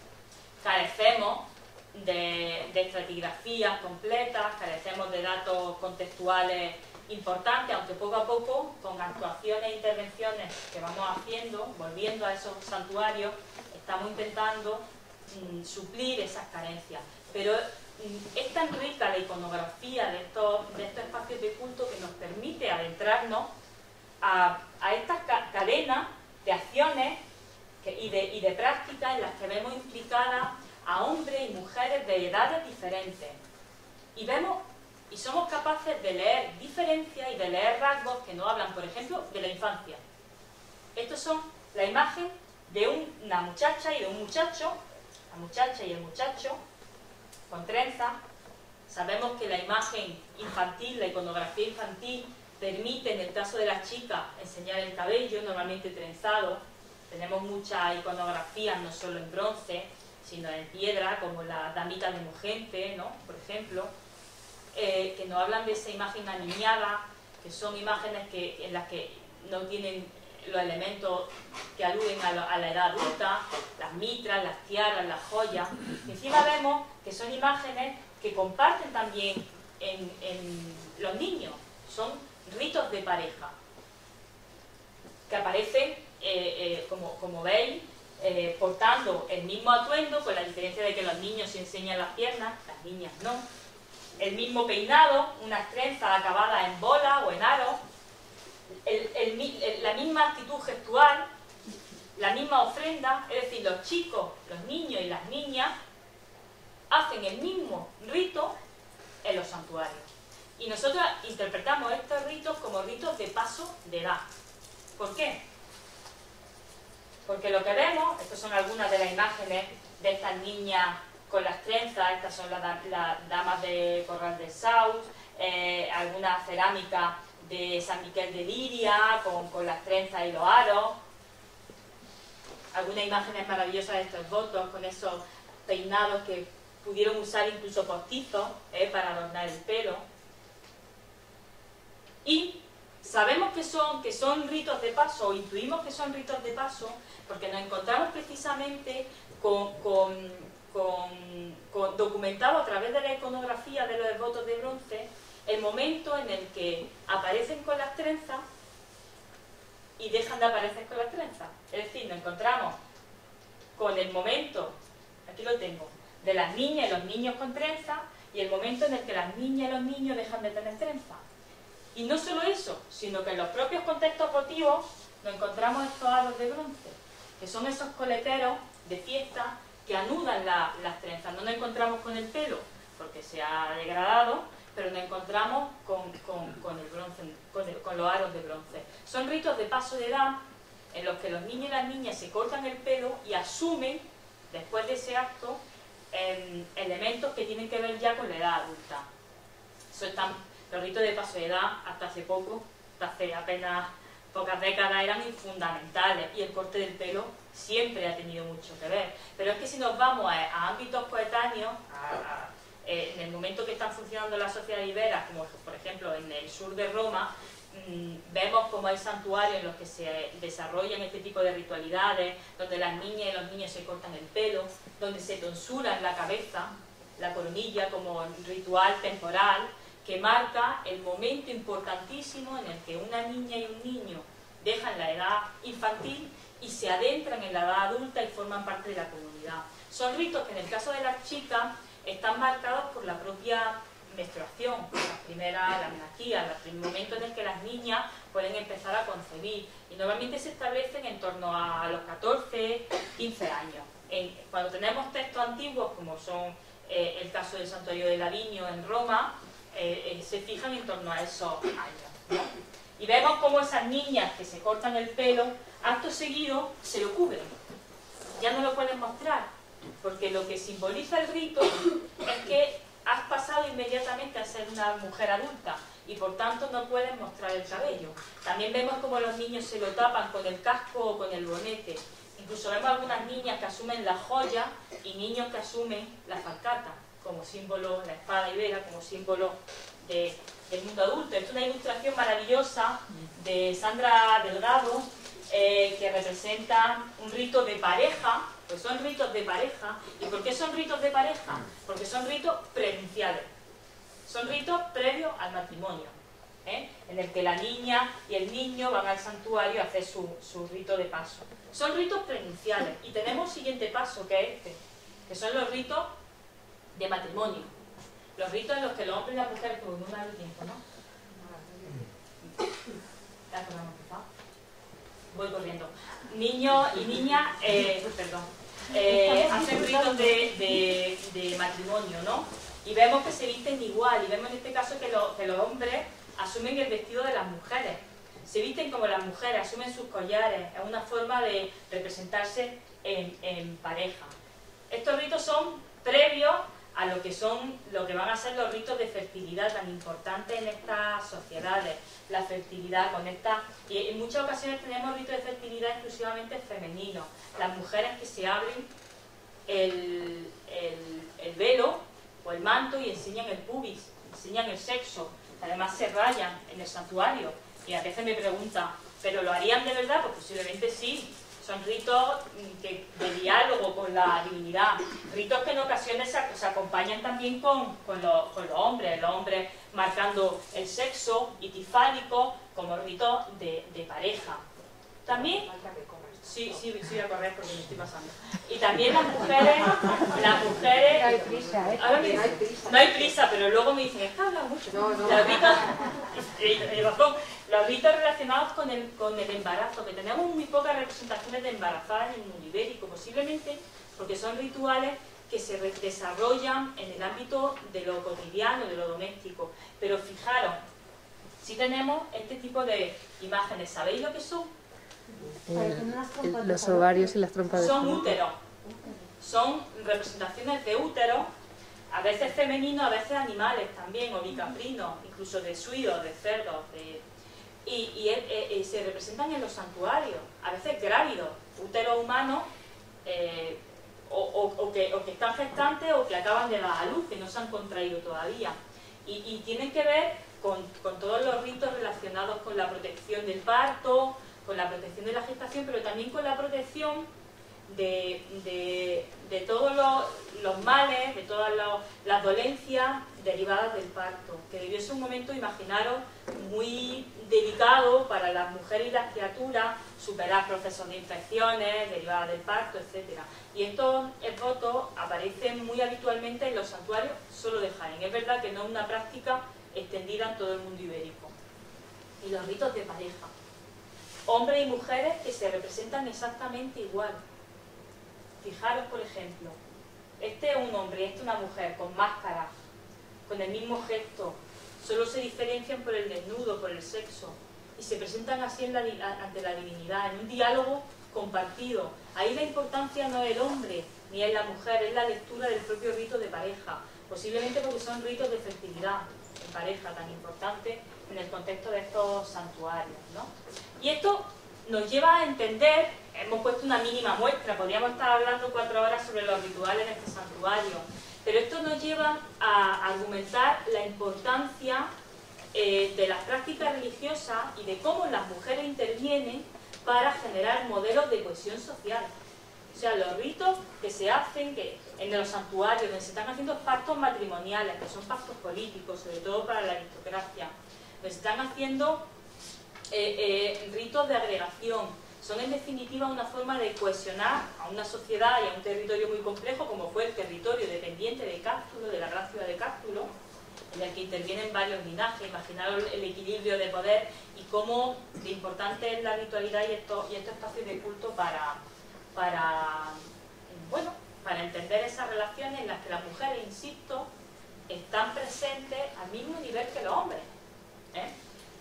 carecemos de, de estratigrafías completas, carecemos de datos contextuales importantes, aunque poco a poco, con actuaciones e intervenciones que vamos haciendo, volviendo a esos santuarios, estamos intentando mmm, suplir esas carencias. Pero mmm, es tan rica la iconografía de estos, de estos espacios de culto que nos permite adentrarnos a, a estas ca cadenas de acciones Que, y, de, y de prácticas en las que vemos implicadas a hombres y mujeres de edades diferentes. Y vemos, y somos capaces de leer diferencias y de leer rasgos que nos hablan, por ejemplo, de la infancia. Estos son la imagen de un, una muchacha y de un muchacho, la muchacha y el muchacho, con trenza. Sabemos que la imagen infantil, la iconografía infantil, permite, en el caso de las chicas, enseñar el cabello, normalmente trenzado. Tenemos muchas iconografías, no solo en bronce, sino en piedra, como las damitas de Mugente, ¿no? Por ejemplo, eh, que nos hablan de esa imagen aniñada, que son imágenes que, en las que no tienen los elementos que aluden a, lo, a la edad adulta, las mitras, las tiaras, las joyas. Y encima vemos que son imágenes que comparten también en, en los niños, son ritos de pareja, que aparecen Eh, eh, como, como veis, eh, portando el mismo atuendo, con la diferencia de que los niños se enseñan las piernas, las niñas no. El mismo peinado, unas trenzas acabadas en bola o en aro, el, el, el, la misma actitud gestual, la misma ofrenda, es decir, los chicos, los niños y las niñas hacen el mismo rito en los santuarios. Y nosotros interpretamos estos ritos como ritos de paso de edad. ¿Por qué? Porque lo que vemos, estas son algunas de las imágenes de estas niñas con las trenzas, estas son las, las damas de Corral de Saus, eh, algunas cerámicas de San Miquel de Liria, con, con las trenzas y los aros, algunas imágenes maravillosas de estos votos, con esos peinados que pudieron usar incluso postizos eh, para adornar el pelo. Y sabemos que son, que son ritos de paso, o intuimos que son ritos de paso, porque nos encontramos precisamente con, con, con, con documentado a través de la iconografía de los devotos de bronce, el momento en el que aparecen con las trenzas y dejan de aparecer con las trenzas. Es decir, nos encontramos con el momento, aquí lo tengo, de las niñas y los niños con trenzas y el momento en el que las niñas y los niños dejan de tener trenzas. Y no solo eso, sino que en los propios contextos votivos nos encontramos estos aros de bronce, que son esos coleteros de fiesta que anudan la, las trenzas. No nos encontramos con el pelo, porque se ha degradado, pero nos encontramos con, con, con, el bronce, con, el, con los aros de bronce. Son ritos de paso de edad en los que los niños y las niñas se cortan el pelo y asumen, después de ese acto, eh, elementos que tienen que ver ya con la edad adulta. Eso están, los ritos de paso de edad, hasta hace poco, hasta hace apenas pocas décadas, eran fundamentales, y el corte del pelo siempre ha tenido mucho que ver. Pero es que si nos vamos a, a ámbitos coetáneos, a, a, eh, en el momento que están funcionando las sociedades iberas, como por ejemplo en el sur de Roma, mmm, vemos como hay santuarios en los que se desarrollan este tipo de ritualidades, donde las niñas y los niños se cortan el pelo, donde se tonsuran la cabeza, la coronilla, como ritual temporal, que marca el momento importantísimo en el que una niña y un niño dejan la edad infantil y se adentran en la edad adulta y forman parte de la comunidad. Son ritos que en el caso de las chicas están marcados por la propia menstruación, la primera, la menarquía, el momento en el que las niñas pueden empezar a concebir, y normalmente se establecen en torno a los catorce, quince años. En, cuando tenemos textos antiguos, como son eh, el caso del santuario de Lavinio en Roma, eh, eh, se fijan en torno a esos años, ¿no? Y vemos cómo esas niñas que se cortan el pelo, acto seguido se lo cubren, ya no lo pueden mostrar, porque lo que simboliza el rito es que has pasado inmediatamente a ser una mujer adulta y por tanto no puedes mostrar el cabello. También vemos como los niños se lo tapan con el casco o con el bonete. Incluso vemos algunas niñas que asumen la joya y niños que asumen la falcata como símbolo, la espada ibera como símbolo de, del mundo adulto. Esta es una ilustración maravillosa de Sandra Delgado, eh, que representa un rito de pareja. Pues son ritos de pareja. ¿Y por qué son ritos de pareja? Porque son ritos prenunciales. Son ritos previos al matrimonio, ¿eh? En el que la niña y el niño van al santuario a hacer su, su rito de paso. Son ritos prenunciales. Y tenemos el siguiente paso, que es este, que son los ritos de matrimonio. Los ritos en los que los hombres y las mujeres, como no me da tiempo, ¿no? Ya podemos empezar. Voy corriendo. Niños y niñas, eh, perdón, eh, hacen ritos de, de, de matrimonio, ¿no? Y vemos que se visten igual, y vemos en este caso que, lo, que los hombres asumen el vestido de las mujeres. Se visten como las mujeres, asumen sus collares, es una forma de representarse en, en pareja. Estos ritos son previos a lo que son, lo que van a ser los ritos de fertilidad tan importantes en estas sociedades. La fertilidad con esta, y en muchas ocasiones tenemos ritos de fertilidad exclusivamente femeninos. Las mujeres que se abren el, el, el velo o el manto y enseñan el pubis, enseñan el sexo. Además se rayan en el santuario. Y a veces me preguntan, ¿pero lo harían de verdad? Pues posiblemente sí. Son ritos que, de diálogo con la divinidad, ritos que en ocasiones se, se acompañan también con, con, los, con los hombres, los hombres marcando el sexo itifálico como rito de, de pareja. También, sí, sí, sí voy a correr porque me estoy pasando. Y también las mujeres, las mujeres, no hay prisa, ¿eh? Ahora me, no hay prisa, pero luego me dicen, es que hablas mucho. No, no. Los ritos, y, razón, los ritos relacionados con el, con el embarazo, que tenemos muy pocas representaciones de embarazadas en el mundo ibérico, posiblemente porque son rituales que se desarrollan en el ámbito de lo cotidiano, de lo doméstico. Pero fijaros, si tenemos este tipo de imágenes, ¿sabéis lo que son? El, el, los ovarios y las trompas de Son úteros, son representaciones de úteros, a veces femeninos, a veces animales también, o bicaprinos, incluso de suidos, de cerdos, de... y, y, y, y se representan en los santuarios, a veces grávidos, úteros humanos, eh, o, o, o, que, o que están gestantes o que acaban de dar a luz, que no se han contraído todavía, y, y tienen que ver con, con todos los ritos relacionados con la protección del parto, con la protección de la gestación, pero también con la protección de, de, de todos los, los males, de todas los, las dolencias derivadas del parto, que debió ser un momento, imaginaros, muy delicado para las mujeres y las criaturas, superar procesos de infecciones derivadas del parto, etcétera. Y estos votos aparecen muy habitualmente en los santuarios solo de Jaén. Es verdad que no es una práctica extendida en todo el mundo ibérico. Y los ritos de pareja. Hombres y mujeres que se representan exactamente igual. Fijaros, por ejemplo, este es un hombre y esta es una mujer con máscara, con el mismo gesto, solo se diferencian por el desnudo, por el sexo, y se presentan así en la, ante la divinidad, en un diálogo compartido. Ahí la importancia no es el hombre ni es la mujer, es la lectura del propio rito de pareja, posiblemente porque son ritos de fertilidad en pareja tan importantes en el contexto de estos santuarios, ¿no? Y esto nos lleva a entender, hemos puesto una mínima muestra, podríamos estar hablando cuatro horas sobre los rituales en este santuario, pero esto nos lleva a argumentar la importancia eh, de las prácticas religiosas y de cómo las mujeres intervienen para generar modelos de cohesión social. O sea, los ritos que se hacen que en los santuarios, donde se están haciendo pactos matrimoniales, que son pactos políticos, sobre todo para la aristocracia, donde se están haciendo eh, eh, ritos de agregación, son en definitiva una forma de cohesionar a una sociedad y a un territorio muy complejo como fue el territorio dependiente de Cástulo, de la gran ciudad de Cástulo, en el que intervienen varios linajes. Imaginaros el equilibrio de poder y cómo de importante es la ritualidad y estos, y estos espacios de culto para, para, bueno, para entender esas relaciones en las que las mujeres, insisto, están presentes al mismo nivel que los hombres, ¿eh?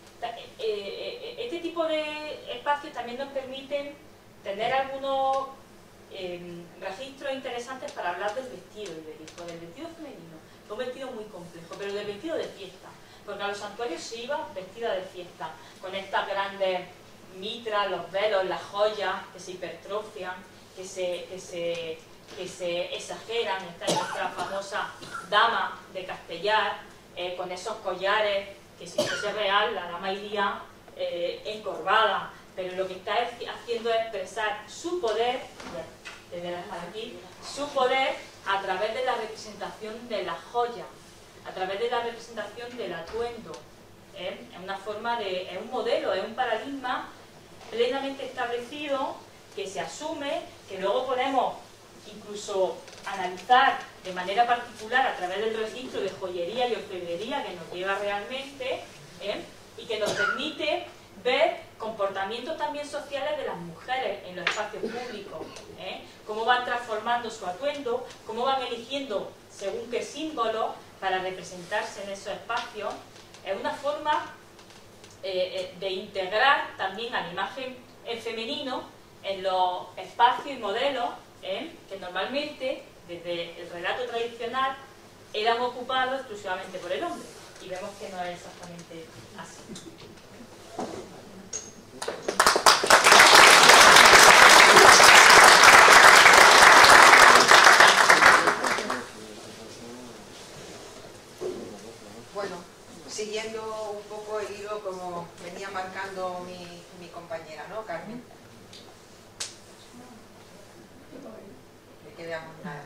Este tipo de espacios también nos permiten tener algunos eh, registros interesantes para hablar del vestido ibérico, del vestido femenino, que es un vestido muy complejo, pero del vestido de fiesta, porque a los santuarios se iba vestida de fiesta, con estas grandes mitras, los velos, las joyas que se hipertrofian, que se, que se, que se exageran. Esta es nuestra famosa dama de Castellar, eh, con esos collares que si fuese real, la dama iría eh, encorvada, pero lo que está haciendo es expresar su poder, desde aquí, su poder a través de la representación de la joya, a través de la representación del atuendo. ¿eh? Es una forma de, es un modelo, es un paradigma plenamente establecido que se asume, que luego podemos incluso analizar de manera particular a través del registro de joyería y orfebrería que nos lleva realmente, ¿eh? y que nos permite ver comportamientos también sociales de las mujeres en los espacios públicos, ¿eh? cómo van transformando su atuendo, cómo van eligiendo según qué símbolos para representarse en esos espacios. Es una forma eh, de integrar también a la imagen en femenino en los espacios y modelos ¿eh? que normalmente, desde el relato tradicional, eran ocupados exclusivamente por el hombre. Y vemos que no es exactamente así. Bueno, siguiendo un poco el hilo como venía marcando mi, mi compañera, ¿no, Carmen? Que veamos nada.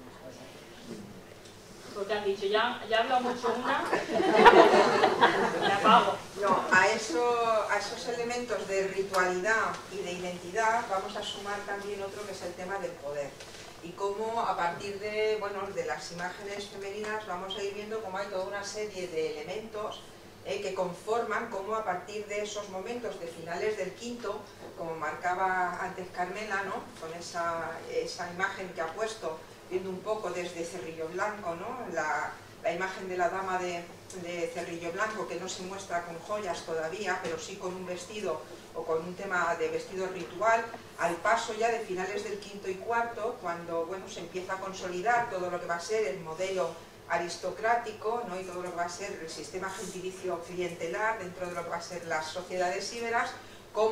Porque han dicho, ya, ya he hablado mucho una, me apago. No, a, eso, a esos elementos de ritualidad y de identidad vamos a sumar también otro que es el tema del poder. Y cómo a partir de, bueno, de las imágenes femeninas vamos a ir viendo cómo hay toda una serie de elementos eh, que conforman cómo a partir de esos momentos de finales del quinto, como marcaba antes Carmela, ¿no? Con esa, esa imagen que ha puesto, viendo un poco desde Cerrillo Blanco, ¿no? la, la imagen de la dama de, de Cerrillo Blanco, que no se muestra con joyas todavía, pero sí con un vestido o con un tema de vestido ritual, al paso ya de finales del quinto y cuarto, cuando bueno, se empieza a consolidar todo lo que va a ser el modelo aristocrático, ¿no? y todo lo que va a ser el sistema gentilicio clientelar dentro de lo que va a ser las sociedades íberas, como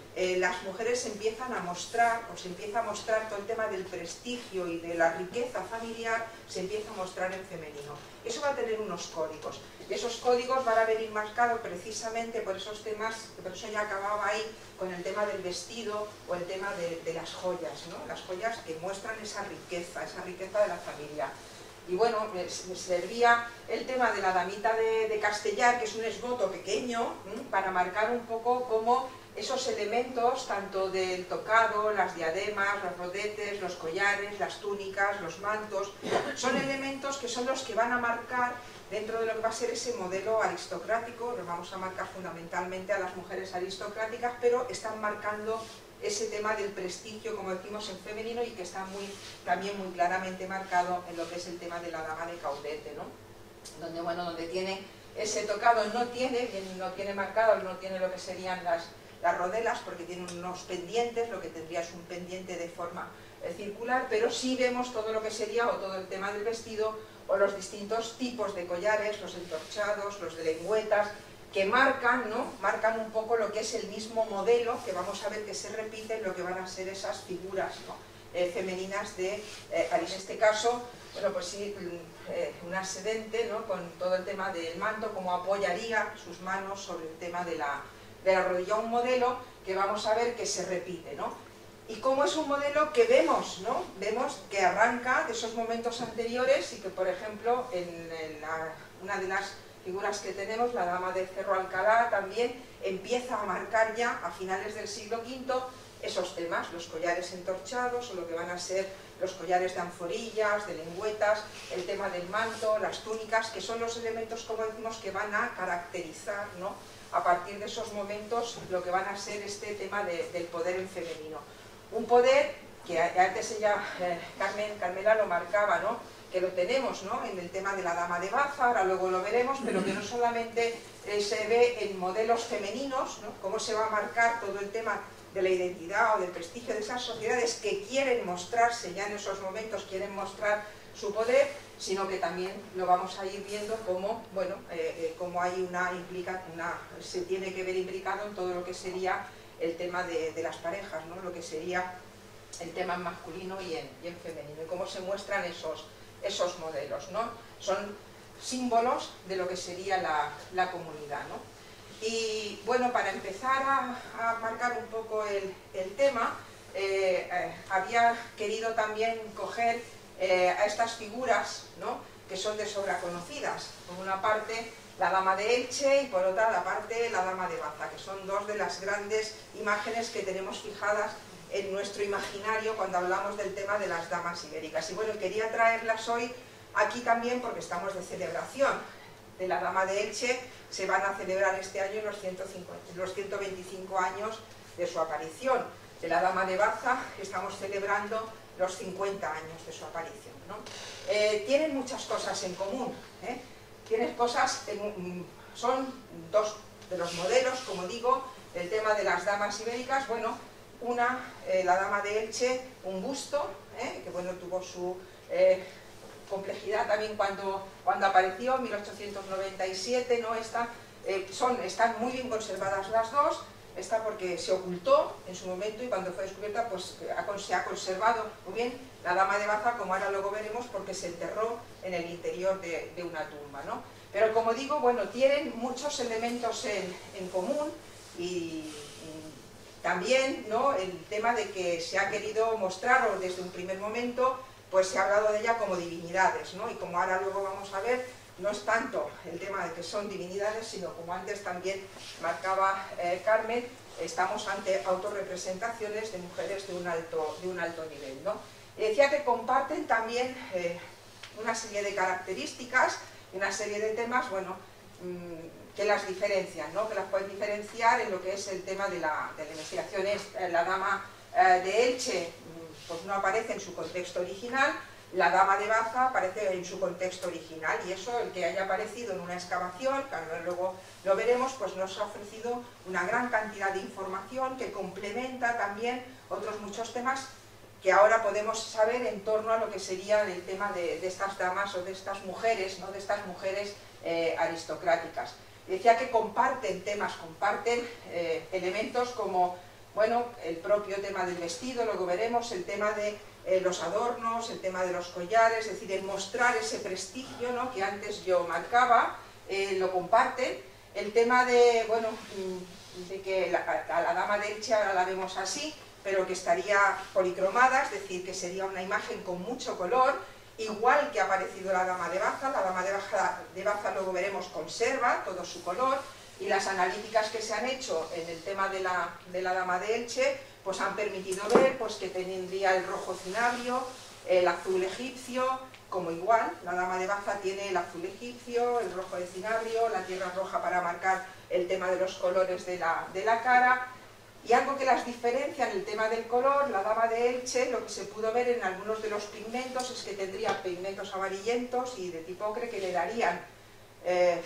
eh, las mujeres se empiezan a mostrar, o se empieza a mostrar todo el tema del prestigio y de la riqueza familiar, se empieza a mostrar en femenino. Eso va a tener unos códigos, y esos códigos van a venir marcados precisamente por esos temas, por eso ya acababa ahí con el tema del vestido o el tema de, de las joyas, ¿no? Las joyas que muestran esa riqueza, esa riqueza de la familia. Y bueno, me servía el tema de la damita de, de Castellar, que es un esgoto pequeño, ¿m? Para marcar un poco cómo esos elementos, tanto del tocado, las diademas, los rodetes, los collares, las túnicas, los mantos, son elementos que son los que van a marcar dentro de lo que va a ser ese modelo aristocrático. Los vamos a marcar fundamentalmente a las mujeres aristocráticas, pero están marcando ese tema del prestigio, como decimos, en femenino, y que está muy, también muy claramente marcado en lo que es el tema de la dama de caudete, ¿no? Donde, bueno, donde tiene ese tocado, no tiene, no tiene marcado, no tiene lo que serían las, las rodelas, porque tiene unos pendientes, lo que tendría es un pendiente de forma eh, circular, pero sí vemos todo lo que sería, o todo el tema del vestido, o los distintos tipos de collares, los entorchados, los de lengüetas, que marcan, ¿no? Marcan un poco lo que es el mismo modelo, que vamos a ver que se repite en lo que van a ser esas figuras, ¿no? eh, femeninas de, eh, en este caso, bueno, pues sí, eh, una sedente, ¿no? Con todo el tema del manto, cómo apoyaría sus manos sobre el tema de la, de la rodilla, un modelo que vamos a ver que se repite, ¿no? Y cómo es un modelo que vemos, ¿no? Vemos que arranca de esos momentos anteriores, y que, por ejemplo, en, en la, una de las figuras que tenemos, la dama de Cerro Alcalá, también empieza a marcar ya a finales del siglo quinto esos temas, los collares entorchados, o lo que van a ser los collares de anforillas, de lengüetas, el tema del manto, las túnicas, que son los elementos, como decimos, que van a caracterizar, ¿no? A partir de esos momentos lo que van a ser este tema de, del poder en femenino. Un poder que antes ella, eh, Carmen, Carmela lo marcaba, ¿no? Que lo tenemos, ¿no? En el tema de la dama de Baza, ahora luego lo veremos, pero que no solamente eh, se ve en modelos femeninos, ¿no? Cómo se va a marcar todo el tema de la identidad o del prestigio de esas sociedades que quieren mostrarse ya en esos momentos, quieren mostrar su poder, sino que también lo vamos a ir viendo como, bueno, eh, eh, como hay una implica, una, se tiene que ver implicado en todo lo que sería el tema de, de las parejas, ¿no? Lo que sería el tema en masculino y en, y en femenino, y cómo se muestran esos, esos modelos, ¿no? Son símbolos de lo que sería la, la comunidad, ¿no? Y bueno, para empezar a, a marcar un poco el, el tema, eh, eh, había querido también coger eh, a estas figuras, ¿no? Que son de sobra conocidas. Por una parte, la dama de Elche, y por otra la parte, la dama de Baza, que son dos de las grandes imágenes que tenemos fijadas en nuestro imaginario cuando hablamos del tema de las damas ibéricas. Y bueno, quería traerlas hoy aquí también porque estamos de celebración. De la dama de Elche se van a celebrar este año los, ciento cincuenta, los ciento veinticinco años de su aparición. De la dama de Baza estamos celebrando los cincuenta años de su aparición, ¿no? Eh, tienen muchas cosas en común, ¿eh? Tienen cosas, en, son dos de los modelos, como digo, el tema de las damas ibéricas. Bueno, una, eh, la dama de Elche, un busto, ¿eh? Que bueno, tuvo su eh, complejidad también cuando, cuando apareció en mil ochocientos noventa y siete, ¿no? Esta, eh, son, están muy bien conservadas las dos. Esta porque se ocultó en su momento, y cuando fue descubierta pues se ha conservado muy bien. La dama de Baza, como ahora luego veremos, porque se enterró en el interior de, de una tumba, ¿no? Pero como digo, bueno, tienen muchos elementos en, en común, y, y también, ¿no? El tema de que se ha querido mostrar, o desde un primer momento pues se ha hablado de ella como divinidades, ¿no? Y como ahora luego vamos a ver, no es tanto el tema de que son divinidades, sino como antes también marcaba eh, Carmen, estamos ante autorrepresentaciones de mujeres de un alto, de un alto nivel, ¿no? Y decía que comparten también eh, una serie de características y una serie de temas, bueno, mmm, que las diferencian, ¿no? Que las pueden diferenciar en lo que es el tema de la, de la investigación. Es, eh, la dama eh, de Elche pues no aparece en su contexto original. La dama de Baza aparece en su contexto original, y eso, el que haya aparecido en una excavación, que luego lo veremos, pues nos ha ofrecido una gran cantidad de información que complementa también otros muchos temas que ahora podemos saber en torno a lo que sería el tema de, de estas damas o de estas mujeres, ¿no? De estas mujeres eh, aristocráticas. Decía que comparten temas, comparten eh, elementos como, bueno, el propio tema del vestido, luego veremos el tema de eh, los adornos, el tema de los collares, es decir, el mostrar ese prestigio, ¿no?, que antes yo marcaba, eh, lo comparten. El tema de, bueno, de que la, a la dama de Elche ahora la vemos así, pero que estaría policromada, es decir, que sería una imagen con mucho color, igual que ha aparecido la dama de Baza. La dama de Baza, de Baza luego veremos conserva todo su color, y las analíticas que se han hecho en el tema de la, de la dama de Elche pues han permitido ver pues, que tendría el rojo cinabrio, el azul egipcio, como igual, la dama de Baza tiene el azul egipcio, el rojo de cinabrio, la tierra roja para marcar el tema de los colores de la, de la cara. Y algo que las diferencia en el tema del color, la dama de Elche, lo que se pudo ver en algunos de los pigmentos es que tendría pigmentos amarillentos y de tipo ocre que le darían, eh,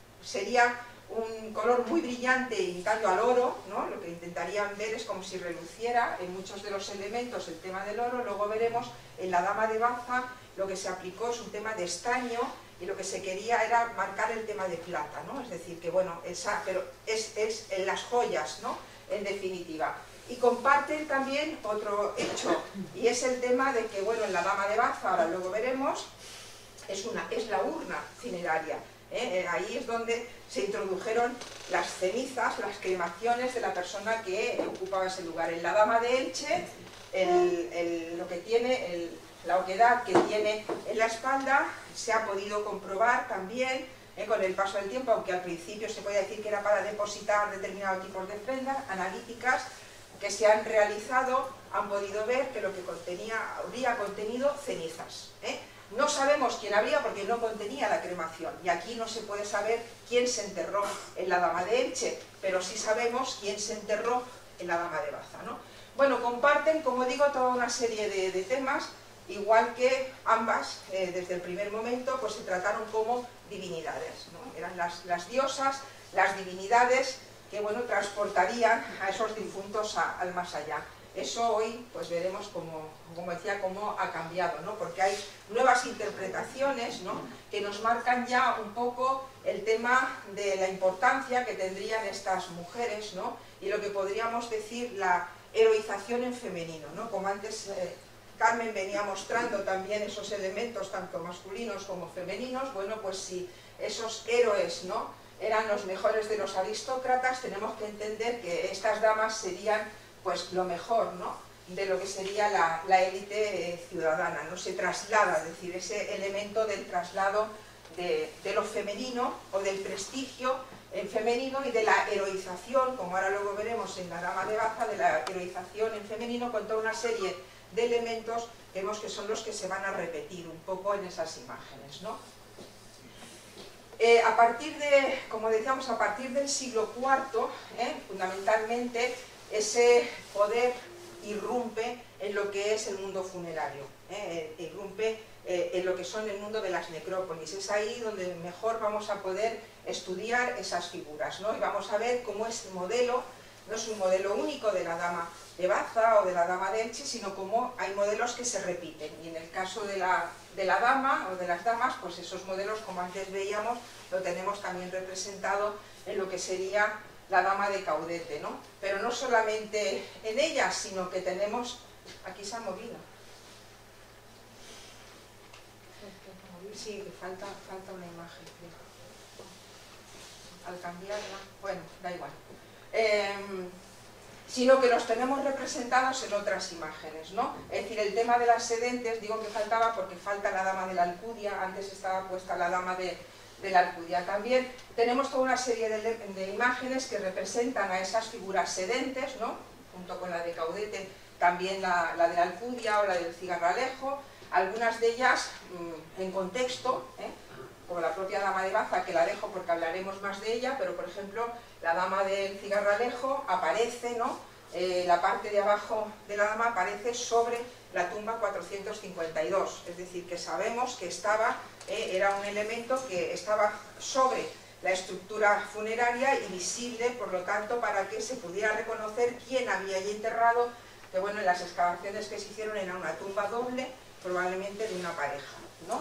sería un color muy brillante imitando al oro, ¿no? Lo que intentarían ver es como si reluciera en muchos de los elementos el tema del oro. Luego veremos en la dama de Baza lo que se aplicó es un tema de estaño y lo que se quería era marcar el tema de plata, ¿no? Es decir, que bueno, esa, pero es, es en las joyas, ¿no?, en definitiva. Y comparten también otro hecho, y es el tema de que, bueno, en la dama de Baza, ahora luego veremos, es, una, es la urna cineraria. ¿eh? Ahí es donde se introdujeron las cenizas, las cremaciones de la persona que ocupaba ese lugar. En la dama de Elche, el, el, lo que tiene, el, la oquedad que tiene en la espalda, se ha podido comprobar también, Eh, con el paso del tiempo, aunque al principio se podía decir que era para depositar determinados tipos de prendas, analíticas que se han realizado han podido ver que lo que contenía, habría contenido cenizas. ¿eh? No sabemos quién habría porque no contenía la cremación, y aquí no se puede saber quién se enterró en la dama de Elche, pero sí sabemos quién se enterró en la dama de Baza, ¿no? Bueno, comparten, como digo, toda una serie de, de temas, igual que ambas, eh, desde el primer momento, pues se trataron como divinidades, ¿no? Eran las, las diosas, las divinidades que, bueno, transportarían a esos difuntos a, al más allá. Eso hoy, pues veremos, como, como decía, cómo ha cambiado, ¿no? Porque hay nuevas interpretaciones, ¿no?, que nos marcan ya un poco el tema de la importancia que tendrían estas mujeres, ¿no?, y lo que podríamos decir la heroización en femenino, ¿no? Como antes eh, Carmen venía mostrando también esos elementos tanto masculinos como femeninos. Bueno, pues si esos héroes, ¿no?, eran los mejores de los aristócratas, tenemos que entender que estas damas serían pues lo mejor, ¿no?, de lo que sería la, la élite eh, ciudadana, ¿no? Se traslada, es decir, ese elemento del traslado de, de lo femenino o del prestigio en femenino y de la heroización, como ahora luego veremos en la dama de Baza, de la heroización en femenino con toda una serie de elementos que vemos que son los que se van a repetir un poco en esas imágenes, ¿no? Eh, a partir de, como decíamos, a partir del siglo cuarto, eh, fundamentalmente, ese poder irrumpe en lo que es el mundo funerario, eh, irrumpe eh, en lo que son el mundo de las necrópolis. Es ahí donde mejor vamos a poder estudiar esas figuras, ¿no? Y vamos a ver cómo este modelo no es un modelo único de la dama de Baza o de la dama de Elche, sino como hay modelos que se repiten. Y en el caso de la, de la dama o de las damas, pues esos modelos, como antes veíamos, lo tenemos también representado en lo que sería la dama de Caudete, ¿no? Pero no solamente en ella, sino que tenemos... Aquí se ha movido. Sí, falta, falta una imagen, creo. Al cambiarla... Bueno, da igual. Eh, sino que los tenemos representados en otras imágenes, ¿no? Es decir, el tema de las sedentes, digo que faltaba porque falta la dama de la Alcudia, antes estaba puesta la dama de, de la Alcudia. También tenemos toda una serie de, de imágenes que representan a esas figuras sedentes, ¿no?, junto con la de Caudete, también la, la de la Alcudia o la del Cigarralejo, algunas de ellas mmm, en contexto, ¿eh?, como la propia dama de Baza, que la dejo porque hablaremos más de ella, pero por ejemplo la dama del Cigarralejo aparece, ¿no?, eh, la parte de abajo de la dama aparece sobre la tumba cuatrocientos cincuenta y dos, es decir, que sabemos que estaba, eh, era un elemento que estaba sobre la estructura funeraria y visible, por lo tanto, para que se pudiera reconocer quién había allí enterrado, que bueno, en las excavaciones que se hicieron era una tumba doble, probablemente de una pareja, ¿no?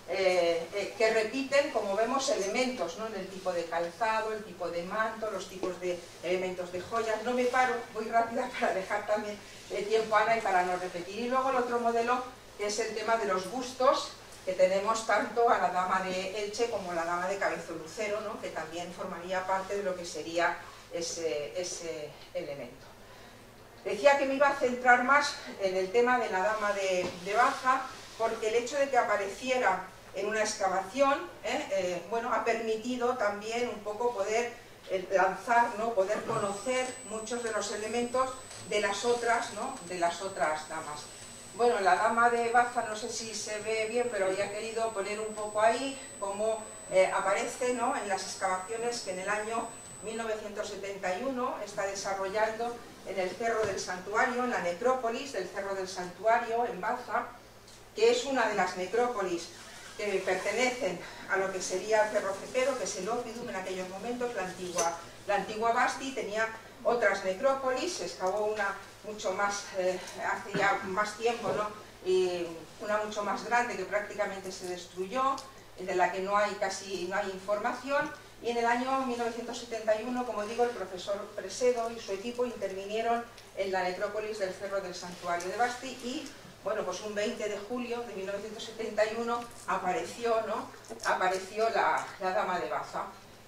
eh, eh, que repiten, como vemos, elementos, ¿no? En el tipo de calzado, el tipo de manto, los tipos de elementos de joyas. No me paro, voy rápida para dejar también el tiempo a Ana y para no repetir. Y luego el otro modelo es el tema de los bustos, que tenemos tanto a la dama de Elche como a la dama de Cabezolucero, ¿no? Que también formaría parte de lo que sería ese, ese elemento. Decía que me iba a centrar más en el tema de la dama de, de Baza, porque el hecho de que apareciera en una excavación, ¿eh? Eh, bueno, ha permitido también un poco poder eh, lanzar, ¿no? Poder conocer muchos de los elementos de las otras, ¿no? De las otras damas. Bueno, la dama de Baza, no sé si se ve bien, pero ya he querido poner un poco ahí cómo eh, aparece, ¿no? En las excavaciones que en el año mil novecientos setenta y uno está desarrollando en el Cerro del Santuario, en la necrópolis del Cerro del Santuario, en Baza, que es una de las necrópolis que pertenecen a lo que sería el Cerro Cepero, que es el Oppidum en aquellos momentos. La antigua, la antigua Basti tenía otras necrópolis, se excavó una mucho más, eh, hace ya más tiempo, ¿no? Y una mucho más grande que prácticamente se destruyó, de la que no hay casi no hay información. Y en el año mil novecientos setenta y uno, como digo, el profesor Presedo y su equipo intervinieron en la necrópolis del Cerro del Santuario de Basti y, bueno, pues un veinte de julio de mil novecientos setenta y uno apareció, ¿no? Apareció la, la dama de Baza.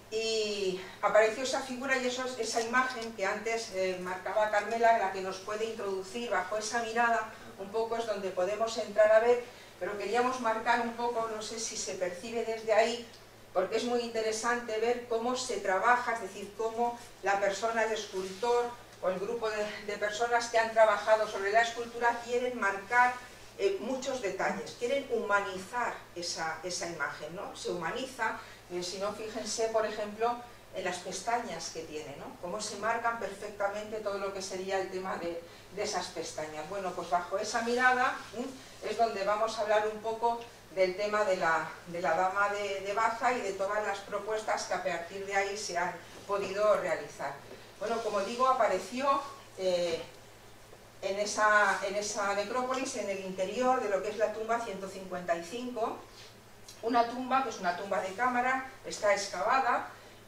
Y apareció esa figura y eso, esa imagen que antes eh, marcaba Carmela, la que nos puede introducir bajo esa mirada, un poco es donde podemos entrar a ver, pero queríamos marcar un poco, no sé si se percibe desde ahí, porque es muy interesante ver cómo se trabaja, es decir, cómo la persona, el escultor o el grupo de, de personas que han trabajado sobre la escultura quieren marcar eh, muchos detalles, quieren humanizar esa, esa imagen, ¿no? Se humaniza, eh, si no, fíjense, por ejemplo, en las pestañas que tiene, ¿no? Cómo se marcan perfectamente todo lo que sería el tema de, de esas pestañas. Bueno, pues bajo esa mirada ¿eh? es donde vamos a hablar un poco del tema de la, de la dama de, de Baza y de todas las propuestas que a partir de ahí se han podido realizar. Bueno, como digo, apareció eh, en, esa, en esa necrópolis, en el interior de lo que es la tumba ciento cincuenta y cinco, una tumba que es una tumba de cámara, está excavada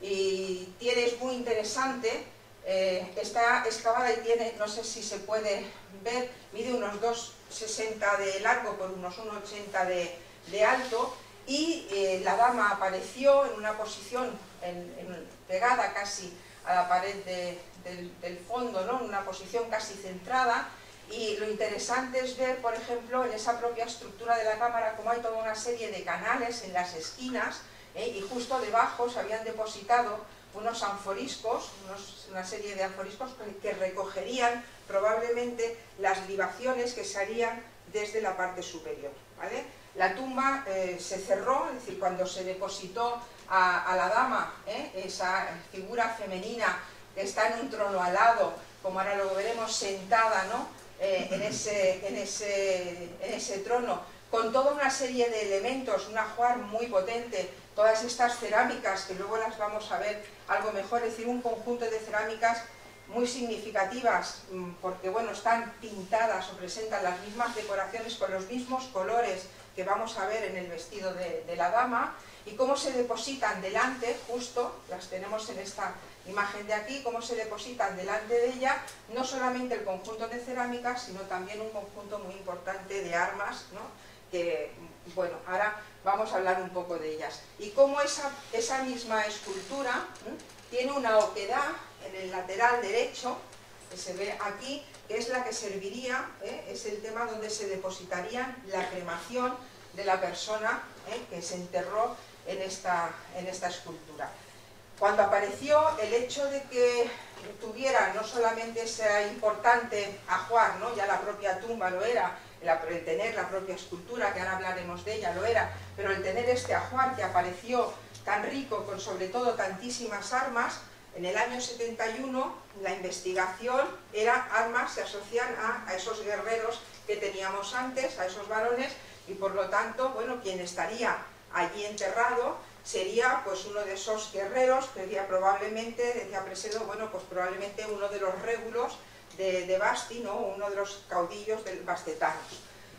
y tiene, es muy interesante, eh, está excavada y tiene, no sé si se puede ver, mide unos dos sesenta de largo por unos uno ochenta de de alto y eh, la dama apareció en una posición en, en, pegada casi a la pared de, del, del fondo, ¿no? En una posición casi centrada, y lo interesante es ver, por ejemplo, en esa propia estructura de la cámara cómo hay toda una serie de canales en las esquinas ¿eh? Y justo debajo se habían depositado unos anforiscos, unos, una serie de anforiscos que recogerían probablemente las libaciones que se harían desde la parte superior, ¿vale? La tumba eh, se cerró, es decir, cuando se depositó a, a la dama, ¿eh? Esa figura femenina que está en un trono alado, como ahora lo veremos, sentada, ¿no? eh, en, ese, en, ese, en ese trono, con toda una serie de elementos, un ajuar muy potente, todas estas cerámicas, que luego las vamos a ver algo mejor, es decir, un conjunto de cerámicas muy significativas, porque bueno, están pintadas o presentan las mismas decoraciones con los mismos colores que vamos a ver en el vestido de, de la dama, y cómo se depositan delante, justo, las tenemos en esta imagen de aquí, cómo se depositan delante de ella, no solamente el conjunto de cerámicas, sino también un conjunto muy importante de armas, ¿no? Que, bueno, ahora vamos a hablar un poco de ellas. Y cómo esa, esa misma escultura ¿eh? tiene una oquedad en el lateral derecho, que se ve aquí, que es la que serviría, ¿eh? es el tema donde se depositaría la cremación de la persona ¿eh? que se enterró en esta, en esta escultura. Cuando apareció, el hecho de que tuviera no solamente ese importante ajuar, ¿no? Ya la propia tumba lo era, el tener la propia escultura, que ahora hablaremos de ella, lo era, pero el tener este ajuar que apareció tan rico, con sobre todo tantísimas armas, en el año setenta y uno la investigación era armas, se asocian a, a esos guerreros que teníamos antes, a esos varones, y por lo tanto, bueno, quien estaría allí enterrado sería pues uno de esos guerreros, que decía probablemente, decía Presedo, bueno, pues probablemente uno de los régulos de, de Basti, ¿no? Uno de los caudillos del bastetanos.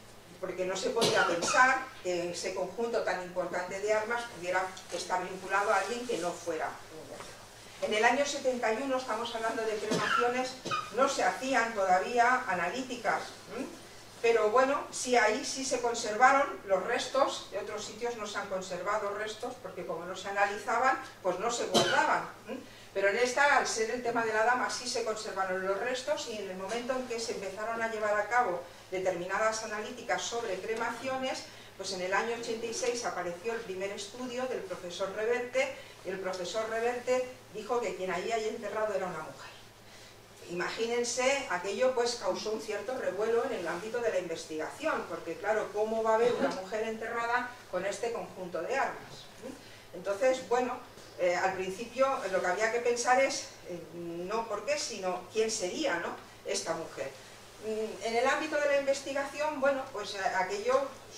porque no se podía pensar que ese conjunto tan importante de armas pudiera estar vinculado a alguien que no fuera un guerrero. En el año setenta y uno, estamos hablando de cremaciones, no se hacían todavía analíticas, ¿eh? Pero bueno, sí, ahí sí se conservaron los restos, de otros sitios no se han conservado restos, porque como no se analizaban, pues no se guardaban. ¿eh? Pero en esta, al ser el tema de la dama, sí se conservaron los restos, y en el momento en que se empezaron a llevar a cabo determinadas analíticas sobre cremaciones, pues en el año ochenta y seis apareció el primer estudio del profesor Reverte, y el profesor Reverte dijo que quien ahí haya enterrado era una mujer. Imagínense, aquello pues causó un cierto revuelo en el ámbito de la investigación, porque claro, ¿cómo va a haber una mujer enterrada con este conjunto de armas? Entonces, bueno, eh, al principio lo que había que pensar es, eh, no por qué, sino quién sería, ¿no?, esta mujer. En el ámbito de la investigación, bueno, pues aquello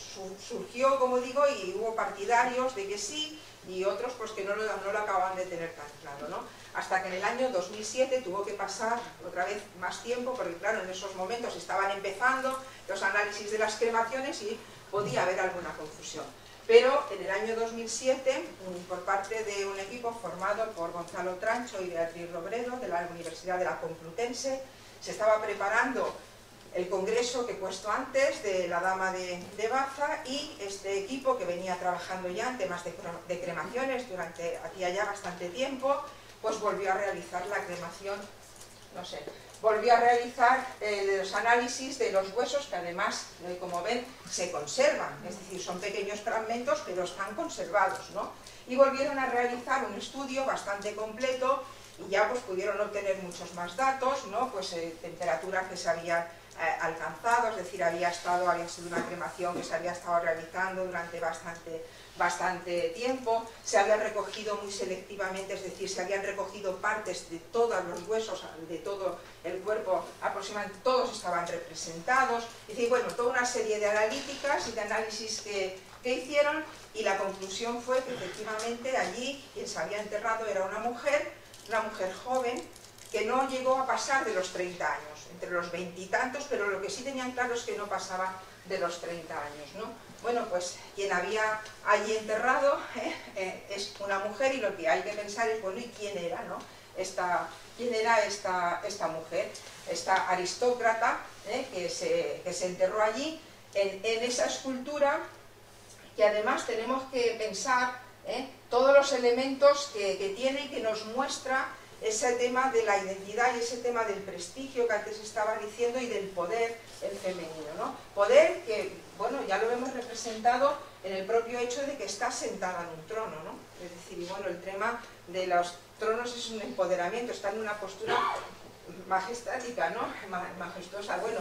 surgió, como digo, y hubo partidarios de que sí, y otros pues que no lo, no lo acababan de tener tan claro, ¿no? Hasta que en el año dos mil siete tuvo que pasar otra vez más tiempo, porque claro, en esos momentos estaban empezando los análisis de las cremaciones y podía haber alguna confusión. Pero en el año dos mil siete, por parte de un equipo formado por Gonzalo Trancho y Beatriz Robredo, de la Universidad de la Complutense, se estaba preparando el congreso que he puesto antes de la Dama de, de Baza, y este equipo que venía trabajando ya en temas de, de cremaciones durante hacía ya bastante tiempo, pues volvió a realizar la cremación, no sé, volvió a realizar eh, los análisis de los huesos, que además, eh, como ven, se conservan, es decir, son pequeños fragmentos, pero están conservados, ¿no? Y volvieron a realizar un estudio bastante completo, y ya pues pudieron obtener muchos más datos, ¿no? Pues eh, temperaturas que se habían eh, alcanzado, es decir, había estado, había sido una cremación que se había estado realizando durante bastante, bastante tiempo, se habían recogido muy selectivamente, es decir, se habían recogido partes de todos los huesos, de todo el cuerpo, aproximadamente todos estaban representados, es decir, bueno, toda una serie de analíticas y de análisis que, que hicieron, y la conclusión fue que efectivamente allí quien se había enterrado era una mujer, una mujer joven, que no llegó a pasar de los treinta años, entre los veintitantos, pero lo que sí tenían claro es que no pasaba de los treinta años, ¿no? Bueno, pues quien había allí enterrado eh, eh, es una mujer, y lo que hay que pensar es, bueno, ¿y quién era, no? Esta, ¿Quién era esta, esta mujer, esta aristócrata eh, que, se, que se enterró allí en, en esa escultura, que además tenemos que pensar ¿eh? todos los elementos que, que tiene y que nos muestra ese tema de la identidad y ese tema del prestigio que antes estaba diciendo, y del poder el femenino, ¿no? Poder que, bueno, ya lo hemos representado en el propio hecho de que está sentada en un trono, ¿no? Es decir, y bueno, el tema de los tronos es un empoderamiento, está en una postura majestática, ¿no? Majestuosa, bueno,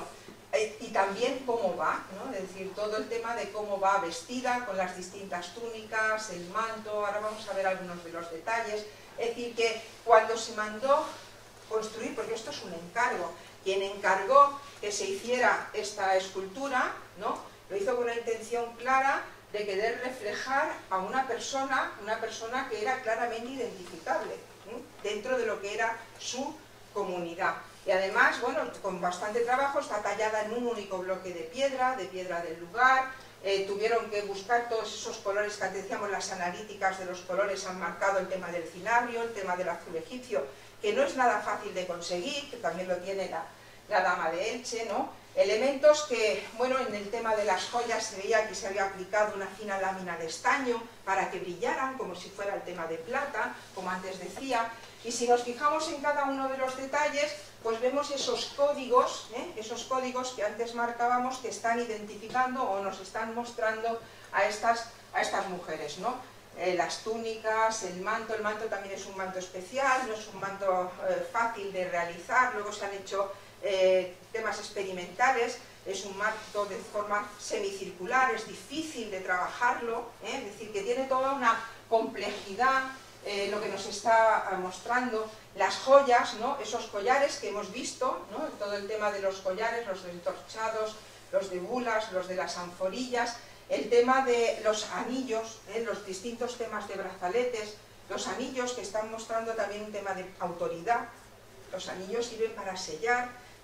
y también cómo va, ¿no? Es decir, todo el tema de cómo va vestida, con las distintas túnicas, el manto, ahora vamos a ver algunos de los detalles. Es decir, que cuando se mandó construir, porque esto es un encargo, quien encargó que se hiciera esta escultura, ¿no? Lo hizo con una intención clara de querer reflejar a una persona, una persona que era claramente identificable, ¿eh? dentro de lo que era su comunidad. Y además, bueno, con bastante trabajo, está tallada en un único bloque de piedra, de piedra del lugar. Eh, tuvieron que buscar todos esos colores que antes decíamos, las analíticas de los colores han marcado el tema del cinabrio, el tema del azul egipcio, que no es nada fácil de conseguir, que también lo tiene la, la Dama de Elche, ¿no? Elementos que, bueno, en el tema de las joyas se veía que se había aplicado una fina lámina de estaño para que brillaran, como si fuera el tema de plata, como antes decía. Y si nos fijamos en cada uno de los detalles, pues vemos esos códigos, ¿eh? esos códigos que antes marcábamos, que están identificando o nos están mostrando a estas, a estas mujeres, ¿no? Eh, las túnicas, el manto, el manto también es un manto especial, no es un manto eh, fácil de realizar, luego se han hecho eh, temas experimentales, es un manto de forma semicircular, es difícil de trabajarlo, ¿eh? es decir, que tiene toda una complejidad. Eh, lo que nos está mostrando, las joyas, ¿no? esos collares que hemos visto, ¿no? todo el tema de los collares, los de entorchados, los de bulas, los de las anforillas, el tema de los anillos, ¿eh? los distintos temas de brazaletes, los anillos que están mostrando también un tema de autoridad. Los anillos sirven para sellar,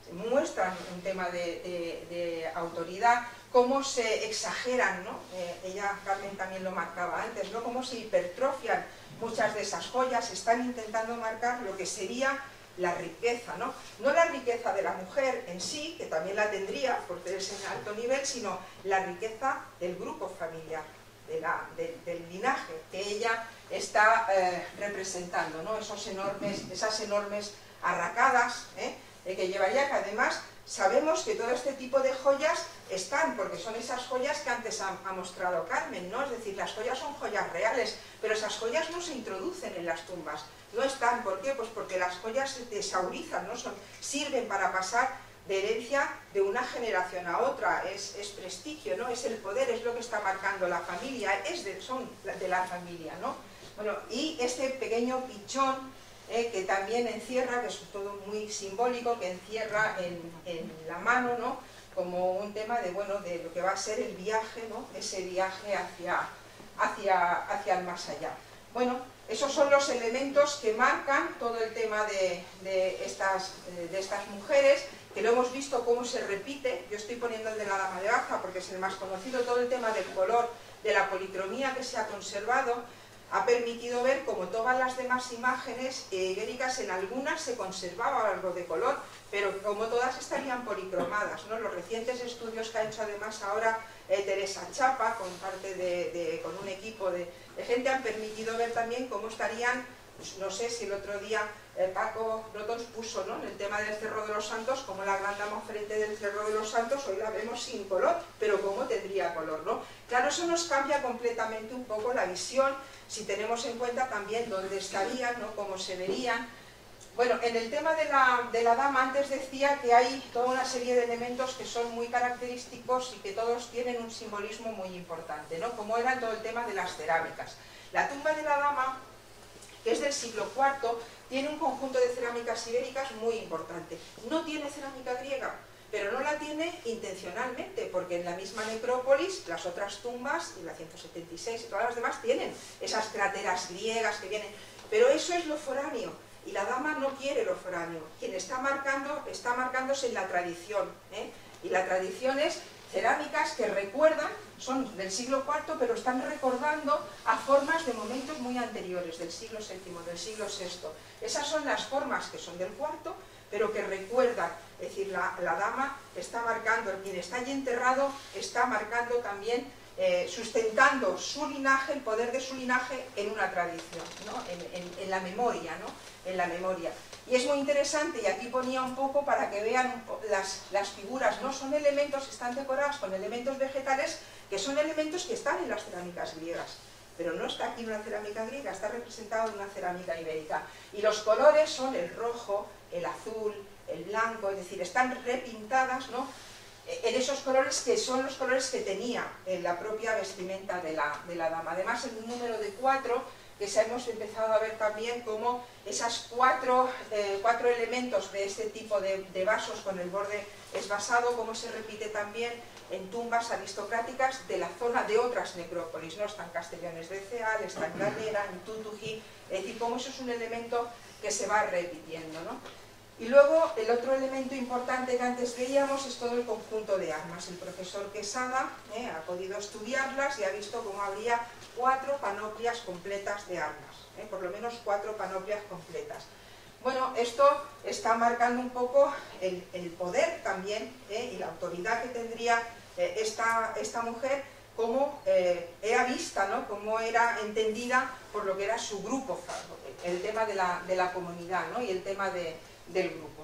muestran un tema de, de, de autoridad, cómo se exageran, ¿no? Eh, ella, Carmen, también lo marcaba antes, ¿no? Cómo se hipertrofian muchas de esas joyas, están intentando marcar lo que sería la riqueza, ¿no? No la riqueza de la mujer en sí, que también la tendría por tener ese alto nivel, sino la riqueza del grupo familiar, de la, de, del linaje que ella está eh, representando, ¿no? Esos enormes, esas enormes arracadas, ¿eh? Eh, que llevaría, que además sabemos que todo este tipo de joyas están, porque son esas joyas que antes ha, ha mostrado Carmen, ¿no? Es decir, las joyas son joyas reales, pero esas joyas no se introducen en las tumbas, no están. ¿Por qué? Pues porque las joyas se tesaurizan, ¿no? Son, sirven para pasar de herencia de una generación a otra, es, es prestigio, ¿no? Es el poder, es lo que está marcando la familia, es de, son de la familia, ¿no? Bueno, y este pequeño pichón, Eh, que también encierra, que es todo muy simbólico, que encierra en, en la mano, ¿no? Como un tema de, bueno, de lo que va a ser el viaje, ¿no? Ese viaje hacia, hacia, hacia el más allá. Bueno, esos son los elementos que marcan todo el tema de, de, estas, de estas mujeres, que lo hemos visto cómo se repite. Yo estoy poniendo el de la dama de Baza porque es el más conocido. Todo el tema del color, de la policromía que se ha conservado, ha permitido ver como todas las demás imágenes eh, ibéricas, en algunas se conservaba algo de color, pero como todas estarían policromadas, ¿no? Los recientes estudios que ha hecho además ahora eh, Teresa Chapa, con, parte de, de, con un equipo de, de gente, han permitido ver también cómo estarían, pues no sé si el otro día eh, Paco Brotons puso, ¿no?, en el tema del Cerro de los Santos, como la gran dama frente del Cerro de los Santos, hoy la vemos sin color, pero cómo tendría color, ¿no? Claro, eso nos cambia completamente un poco la visión, si tenemos en cuenta también dónde estarían, ¿no?, cómo se verían. Bueno, en el tema de la, de la dama, antes decía que hay toda una serie de elementos que son muy característicos y que todos tienen un simbolismo muy importante, ¿no?, como era todo el tema de las cerámicas. La tumba de la dama, que es del siglo cuarto, tiene un conjunto de cerámicas ibéricas muy importante. No tiene cerámica griega, pero no la tiene intencionalmente, porque en la misma necrópolis, las otras tumbas, y la ciento setenta y seis y todas las demás, tienen esas cráteras griegas que vienen, pero eso es lo foráneo, y la dama no quiere lo foráneo. Quien está marcando, está marcándose en la tradición, ¿eh? Y la tradición es cerámicas que recuerdan, son del siglo cuarto, pero están recordando a formas de momentos muy anteriores, del siglo séptimo, del siglo sexto. Esas son las formas que son del cuarto, pero que recuerdan, es decir, la, la dama está marcando, quien está allí enterrado está marcando también, eh, sustentando su linaje, el poder de su linaje en una tradición, ¿no?, en, en, en la memoria, ¿no?, en la memoria. Y es muy interesante, y aquí ponía un poco para que vean las, las figuras, no son elementos, están decorados con elementos vegetales, que son elementos que están en las cerámicas griegas, pero no está aquí una cerámica griega, está representado en una cerámica ibérica. Y los colores son el rojo, el azul, el blanco, es decir, están repintadas, ¿no?, en esos colores que son los colores que tenía en la propia vestimenta de la, de la dama. Además, en un número de cuatro, que se hemos empezado a ver también como esas cuatro, eh, cuatro elementos de este tipo de, de vasos con el borde esvasado, como se repite también en tumbas aristocráticas de la zona de otras necrópolis, ¿no? Están Castellones de Ceal, está en Galera, en Tutuji, es decir, como eso es un elemento que se va repitiendo, ¿no? Y luego el otro elemento importante que antes veíamos es todo el conjunto de armas. El profesor Quesada eh, ha podido estudiarlas y ha visto cómo habría cuatro panoplias completas de armas, eh, por lo menos cuatro panoplias completas. Bueno, esto está marcando un poco el, el poder también eh, y la autoridad que tendría eh, esta, esta mujer, como eh, era vista, ¿no?, como era entendida por lo que era su grupo, el tema de la, de la comunidad, ¿no?, y el tema de, del grupo.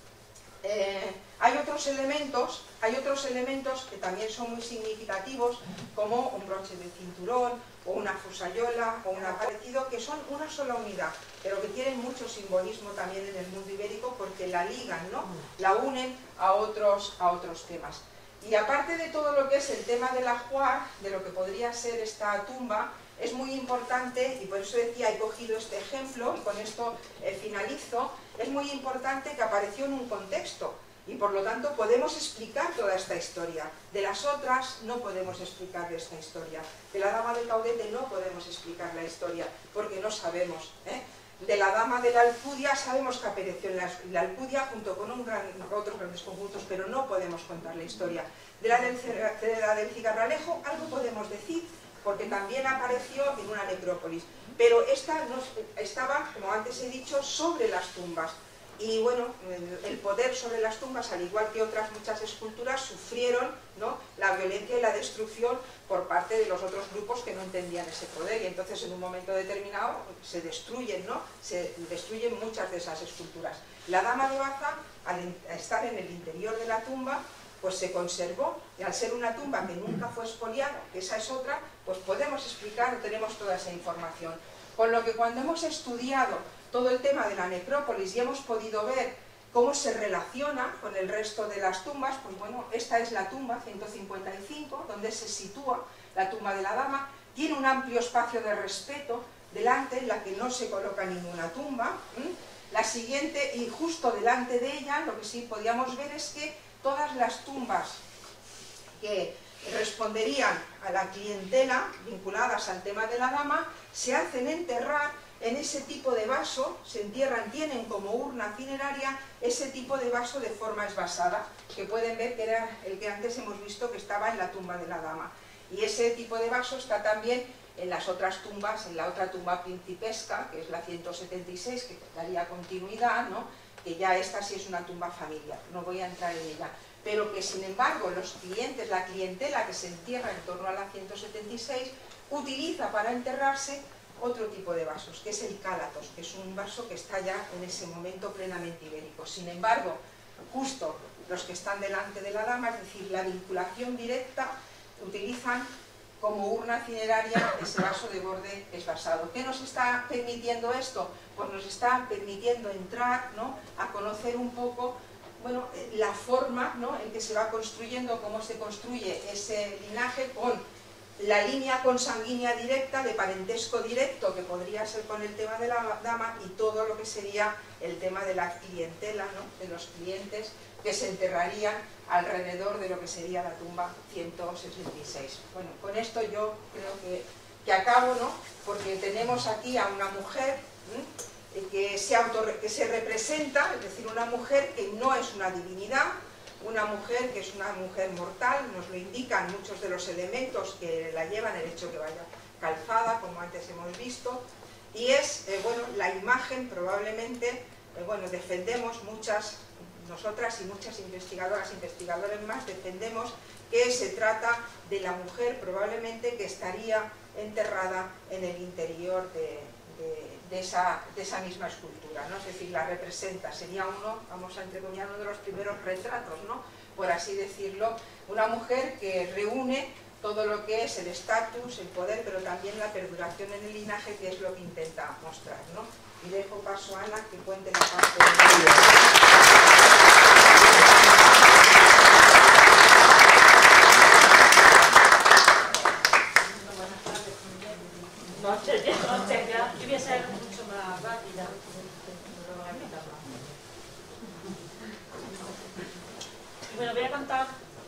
Eh, hay otros elementos, hay otros elementos que también son muy significativos, como un broche de cinturón, o una fusayola, o un parecido, que son una sola unidad, pero que tienen mucho simbolismo también en el mundo ibérico, porque la ligan, ¿no?, la unen a otros, a otros temas. Y aparte de todo lo que es el tema del ajuar, de lo que podría ser esta tumba, es muy importante, y por eso decía, he cogido este ejemplo, y con esto eh, finalizo, es muy importante que apareció en un contexto, y por lo tanto podemos explicar toda esta historia. De las otras no podemos explicar esta historia. De la dama de Caudete no podemos explicar la historia, porque no sabemos, ¿eh? de la Dama de la Alcudia sabemos que apareció en la, la Alcudia junto con un gran, otros grandes conjuntos, pero no podemos contar la historia. De la del, de la del Cigarralejo algo podemos decir, porque también apareció en una necrópolis, pero esta no, estaba, como antes he dicho, sobre las tumbas. Y bueno, el poder sobre las tumbas, al igual que otras muchas esculturas, sufrieron, ¿no?, la violencia y la destrucción por parte de los otros grupos que no entendían ese poder, y entonces en un momento determinado se destruyen, ¿no?, se destruyen muchas de esas esculturas. La Dama de Baza, al estar en el interior de la tumba, pues se conservó, y al ser una tumba que nunca fue expoliada, que esa es otra, pues podemos explicar, tenemos toda esa información. Con lo que cuando hemos estudiado todo el tema de la necrópolis y hemos podido ver cómo se relaciona con el resto de las tumbas, pues bueno, esta es la tumba ciento cincuenta y cinco, donde se sitúa la tumba de la Dama, tiene un amplio espacio de respeto delante, en la que no se coloca ninguna tumba. ¿Mm? La siguiente, y justo delante de ella, lo que sí podíamos ver es que todas las tumbas que responderían a la clientela vinculadas al tema de la Dama se hacen enterrar en ese tipo de vaso, se entierran, tienen como urna cineraria ese tipo de vaso de forma esvasada, que pueden ver que era el que antes hemos visto que estaba en la tumba de la Dama. Y ese tipo de vaso está también en las otras tumbas, en la otra tumba principesca, que es la ciento setenta y seis, que daría continuidad, ¿no?, que ya esta sí es una tumba familiar, no voy a entrar en ella. Pero que sin embargo los clientes, la clientela que se entierra en torno a la ciento setenta y seis, utiliza para enterrarse otro tipo de vasos, que es el cálatos, que es un vaso que está ya en ese momento plenamente ibérico. Sin embargo, justo los que están delante de la Dama, es decir, la vinculación directa, utilizan como urna cineraria ese vaso de borde esvasado. ¿Qué nos está permitiendo esto? Pues nos está permitiendo entrar, ¿no?, a conocer un poco, bueno, la forma, ¿no?, en que se va construyendo, cómo se construye ese linaje con la línea consanguínea directa, de parentesco directo, que podría ser con el tema de la Dama, y todo lo que sería el tema de la clientela, ¿no?, de los clientes que se enterrarían alrededor de lo que sería la tumba ciento sesenta y seis. Bueno, con esto yo creo que, que acabo, ¿no?, porque tenemos aquí a una mujer ¿eh? que, se auto, que se representa, es decir, una mujer que no es una divinidad, una mujer que es una mujer mortal, nos lo indican muchos de los elementos que la llevan, el hecho que vaya calzada, como antes hemos visto, y es, eh, bueno, la imagen probablemente, eh, bueno, defendemos muchas, nosotras y muchas investigadoras, investigadores más, defendemos que se trata de la mujer probablemente que estaría enterrada en el interior de, de, de, esa, de esa misma escultura, ¿no? Es decir, la representa, sería uno, vamos a entrecomillar, uno de los primeros retratos, ¿no?, por así decirlo, una mujer que reúne todo lo que es el estatus, el poder, pero también la perduración en el linaje, que es lo que intenta mostrar, ¿no? Y dejo paso a Ana que cuente la parte de la... Noche, noche, ya. Yo voy a ser mucho más rápida. Bueno, voy a contar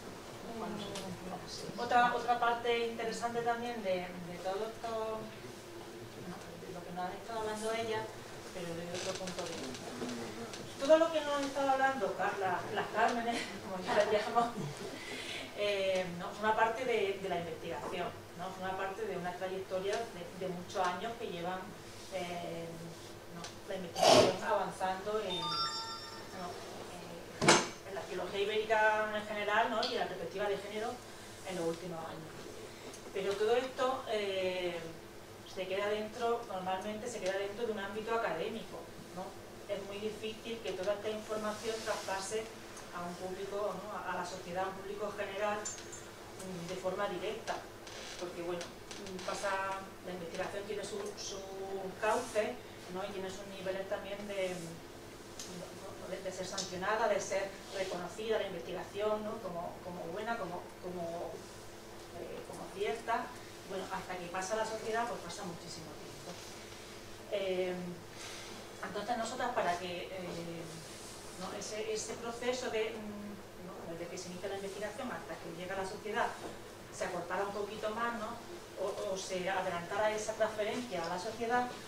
um, otra, otra parte interesante también de, de todo esto, no, de lo que nos ha estado hablando ella, pero desde otro punto de vista. Todo lo que nos ha estado hablando Carla, las Cármenes, como yo las llamo, eh, no, es una parte de, de la investigación, ¿no? Es una parte de una trayectoria de, de muchos años que llevan eh, no, la investigación avanzando en, no, en, en la arqueología ibérica en general, ¿no?, y en la perspectiva de género en los últimos años. Pero todo esto eh, se queda dentro, normalmente se queda dentro de un ámbito académico, ¿no? Es muy difícil que toda esta información traspase a un público, ¿no?, a la sociedad, a un público general, de forma directa, porque bueno, pasa, la investigación tiene su, su cauce, ¿no?, y tiene sus niveles también de, de, de ser sancionada, de ser reconocida la investigación, ¿no?, como, como buena, como, como, eh, como cierta. Bueno, hasta que pasa a la sociedad, pues pasa muchísimo tiempo. Eh, entonces nosotras, para que eh, ¿no?, ese, ese proceso de, ¿no?, desde que se inicia la investigación hasta que llega a la sociedad se acortara un poquito más, ¿no?, o, o se adelantara esa transferencia a la sociedad,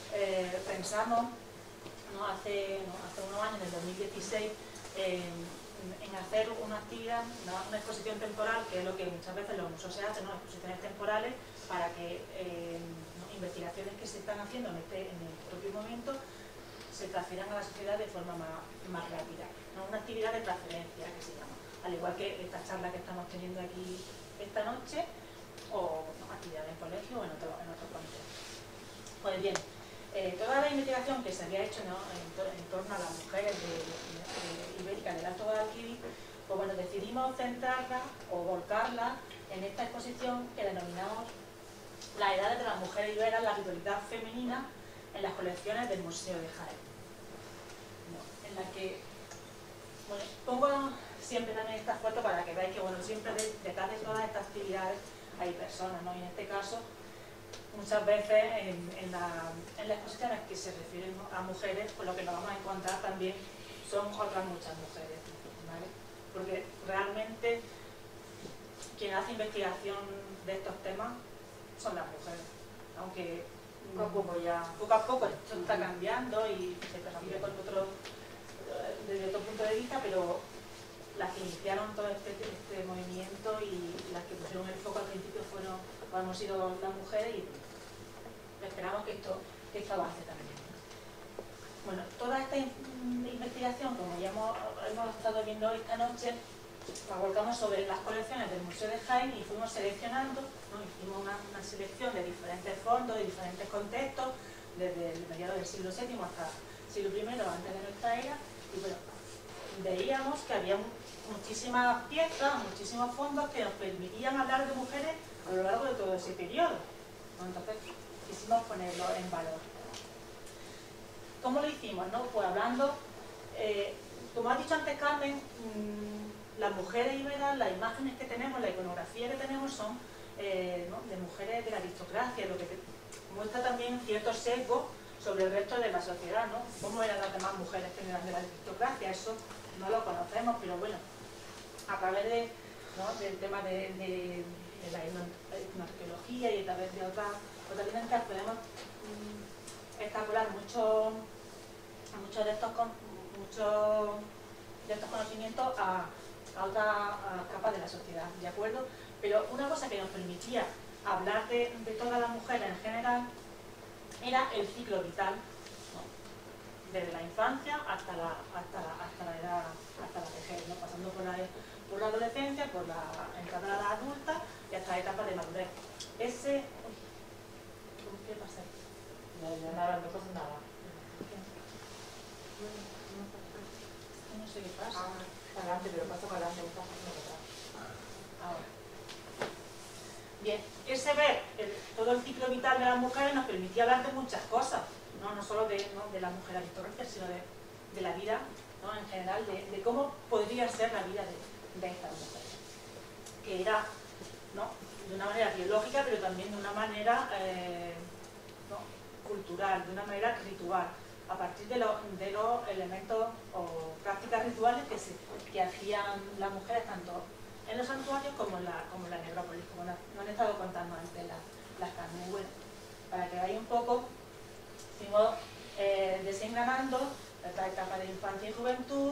eh, pensamos, ¿no? Hace, ¿no? hace unos años, en el dos mil dieciséis, eh, en hacer una actividad, una, una exposición temporal, que es lo que muchas veces los museos se hacen, ¿no? Exposiciones temporales, para que eh, ¿no? investigaciones que se están haciendo en, este, en el propio momento se transfieran a la sociedad de forma más, más rápida, ¿no? Una actividad de transferencia que se llama, al igual que esta charla que estamos teniendo aquí esta noche, o ¿no? actividades en colegio o en otro, en otro contexto. Pues bien, eh, toda la investigación que se había hecho, ¿no? en, to en torno a las mujeres de, de, de Ibérica del Alto Guadalquivir, pues bueno, decidimos centrarla o volcarla en esta exposición que denominamos Las edades de las mujeres iberas, la ritualidad femenina en las colecciones del Museo de Jaén. ¿No? En la que, bueno, pongo siempre también esta foto para que veáis que, bueno, siempre de, detrás de todas estas actividades hay personas, ¿no? Y en este caso, muchas veces en, en, la, en las exposiciones que se refieren a mujeres, pues lo que nos vamos a encontrar también son otras muchas mujeres, ¿vale? Porque realmente quien hace investigación de estos temas son las mujeres, aunque poco a poco ya poco a poco esto está cambiando y se percibe con otro, desde otro punto de vista, pero las que iniciaron todo este, este movimiento y las que pusieron el foco al principio fueron, pues hemos sido las mujeres, y esperamos que esto, que esto avance también. Bueno, toda esta investigación, como ya hemos, hemos estado viendo esta noche, la volcamos sobre las colecciones del Museo de Jaén y fuimos seleccionando, ¿no? Hicimos una, una selección de diferentes fondos, de diferentes contextos, desde el mediados del siglo séptimo hasta el siglo primero, antes de nuestra era, y bueno, veíamos que había muchísimas piezas, muchísimos fondos que nos permitían hablar de mujeres a lo largo de todo ese periodo. Entonces, quisimos ponerlo en valor. ¿Cómo lo hicimos? ¿No? Pues hablando, eh, como ha dicho antes Carmen, mmm, las mujeres iberas, las imágenes que tenemos, la iconografía que tenemos son eh, ¿no? de mujeres de la aristocracia, lo que muestra también cierto sesgo sobre el resto de la sociedad, ¿no? ¿Cómo eran las demás mujeres que eran de la aristocracia? Eso no lo conocemos, pero bueno, a través de, ¿no? del tema de, de, de la etnoarqueología y a través de otras otras dinámicas podemos mmm, extrapolar muchos muchos de estos muchos de estos conocimientos a, a otras a capas de la sociedad, ¿de acuerdo? Pero una cosa que nos permitía hablar de, de todas las mujeres en general era el ciclo vital, ¿no? Desde la infancia hasta la, hasta la, hasta la edad, hasta la vejez, ¿no? Pasando por la, por la adolescencia, por la entrada a la edad adulta y hasta la etapa de madurez. Ese... ¿Qué pasa? No, no, nada, no pasa nada. No sé qué pasa. Ah, adelante, pero pasa para adelante, pasa para atrás. Ahora. Bien, ese ver el, todo el ciclo vital de las mujeres nos permitía hablar de muchas cosas, no, no solo de, ¿no? de la mujer aristocrática, sino de, de la vida, ¿no? En general, de, de cómo podría ser la vida de, de estas mujeres, que era, ¿no? de una manera biológica, pero también de una manera eh, ¿no? cultural, de una manera ritual, a partir de, lo, de los elementos o prácticas rituales que, se, que hacían las mujeres tanto en los santuarios como en la, como en la necrópolis, como nos no han estado contando antes las, las carnes. Bueno, para que veáis un poco, fuimos eh, desengranando esta etapa de infancia y juventud.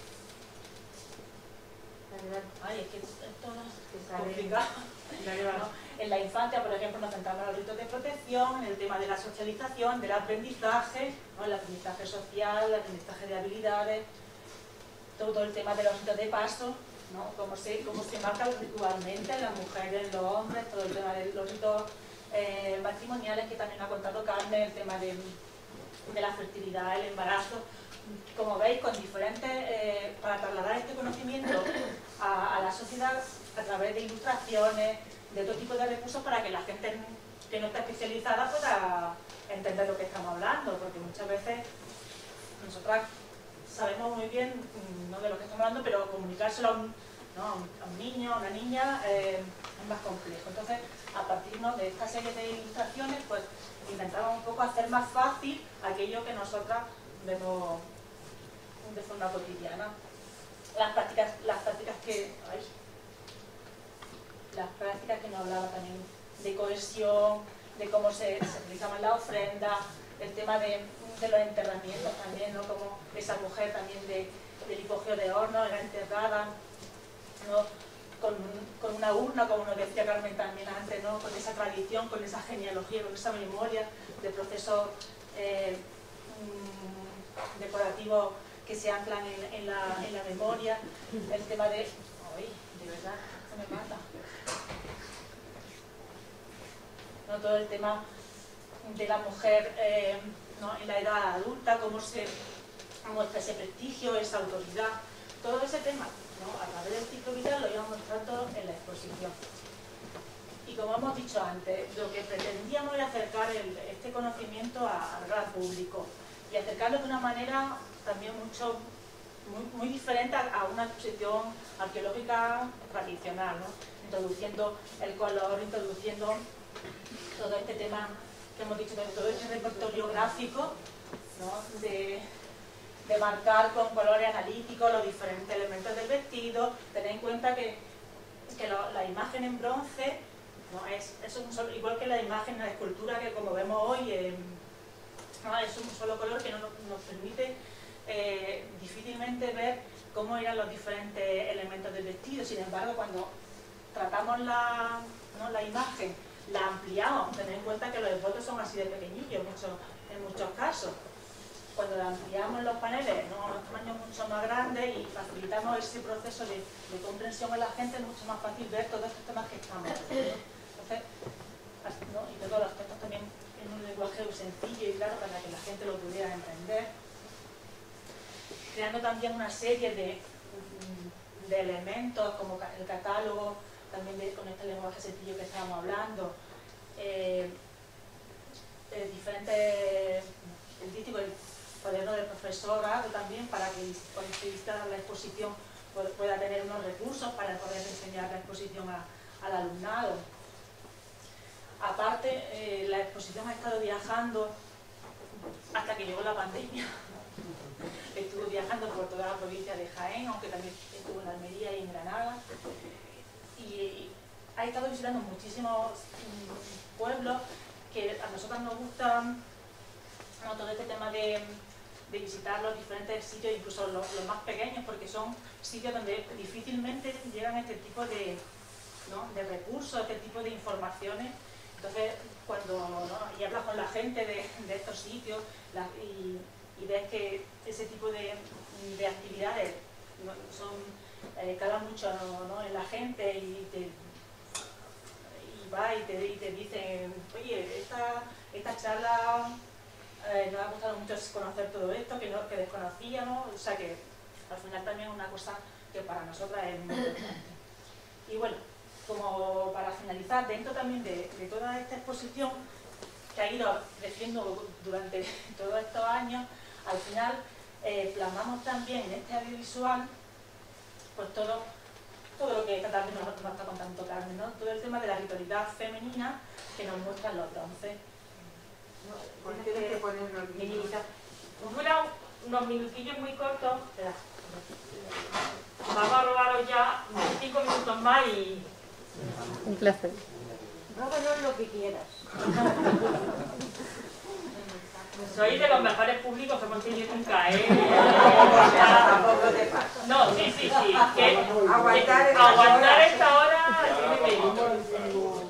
Ay, es que esto no es complicado. ¿No? En la infancia, por ejemplo, nos centramos en los ritos de protección, en el tema de la socialización, del aprendizaje, ¿no? El aprendizaje social, el aprendizaje de habilidades, todo el tema de los ritos de paso, ¿no? Cómo se, cómo se marca ritualmente en las mujeres, en los hombres, todo el tema de los ritos eh, matrimoniales que también ha contado Carmen, el tema de, de la fertilidad, el embarazo. Como veis, con diferentes, eh, para trasladar este conocimiento a, a la sociedad a través de ilustraciones, de otro tipo de recursos para que la gente que no está especializada pueda entender lo que estamos hablando, porque muchas veces nosotras sabemos muy bien no de lo que estamos hablando, pero comunicárselo a un, ¿no? a un, a un niño, a una niña, eh, es más complejo. Entonces, a partir ¿no? de esta serie de ilustraciones, pues intentamos un poco hacer más fácil aquello que nosotras vemos de forma cotidiana. Las prácticas, las prácticas que... Ay, las prácticas que nos hablaba también de cohesión, de cómo se, se realizaban las ofrendas, el tema de, de los enterramientos también, ¿no? Como esa mujer también de, del hipogeo de Hornos era enterrada, ¿no? Con, con una urna, como nos decía Carmen también antes, ¿no? Con esa tradición, con esa genealogía, con esa memoria de procesos eh, mmm, decorativos que se anclan en, en, la, en la memoria, el tema de... ¡Ay, de verdad! Se me mata. ¿No? Todo el tema de la mujer eh, ¿no? en la edad adulta, cómo se muestra ese prestigio, esa autoridad, todo ese tema, ¿no? A través del ciclo vital lo íbamos mostrando en la exposición. Y como hemos dicho antes, lo que pretendíamos era acercar el, este conocimiento a, al gran público y acercarlo de una manera también mucho, muy, muy diferente a, a una exposición arqueológica tradicional, ¿no? Introduciendo el color, introduciendo todo este tema que hemos dicho, todo este repertorio gráfico, ¿no? de, de marcar con colores analíticos los diferentes elementos del vestido, tener en cuenta que, que lo, la imagen en bronce, ¿no? es, es un solo, igual que la imagen en la escultura que como vemos hoy, eh, ¿no? es un solo color que no nos, nos permite eh, difícilmente ver cómo eran los diferentes elementos del vestido. Sin embargo, cuando tratamos la, ¿no? la imagen, la ampliamos, tened en cuenta que los esbotos son así de pequeñillos mucho, en muchos casos. Cuando la ampliamos los paneles, ¿no? a unos tamaños mucho más grandes y facilitamos ese proceso de, de comprensión en la gente, es mucho más fácil ver todos estos temas que estamos viendo. Entonces, ¿no? y todos los textos también en un lenguaje sencillo y claro para que la gente lo pudiera entender. Creando también una serie de, de elementos como el catálogo, también de, con este lenguaje sencillo que estábamos hablando, eh, eh, diferentes, el dístico, el cuaderno del profesorado también, para que cuando se visita la exposición pueda tener unos recursos para poder enseñar la exposición a, al alumnado. Aparte, eh, la exposición ha estado viajando hasta que llegó la pandemia. Estuvo viajando por toda la provincia de Jaén, aunque también estuvo en Almería y en Granada. Y ha estado visitando muchísimos mmm, pueblos que a nosotros nos gusta, ¿no? todo este tema de, de visitar los diferentes sitios, incluso los, los más pequeños, porque son sitios donde difícilmente llegan este tipo de, ¿no? de recursos, este tipo de informaciones. Entonces, cuando ¿no? y hablas con la gente de, de estos sitios la, y, y ves que ese tipo de, de actividades ¿no? son Eh, calan mucho ¿no? ¿no? en la gente y, te, y va y te, y te dicen, oye, esta, esta charla eh, nos ha gustado mucho conocer todo esto, que, no, que desconocía, ¿no? O sea que al final también es una cosa que para nosotras es muy importante. Y bueno, como para finalizar, dentro también de, de toda esta exposición que ha ido creciendo durante todos estos años, al final eh, plasmamos también en este audiovisual pues todo, todo lo que esta tarde nos, nos está contando Carmen, ¿no? Todo el tema de la ritualidad femenina que nos muestran los bronces. ¿Por qué tienes que poner unos minutos? Dura unos minutillos muy cortos. Espera. Vamos a robaros ya cinco minutos más y... Un placer. Róbanos lo que quieras. Sois de los mejores públicos que hemos tenido nunca, ¿eh? Tampoco te pasa. No, sí, sí, sí. Que, Aguantar que, esta aguantar hora. esta hora tiene mérito.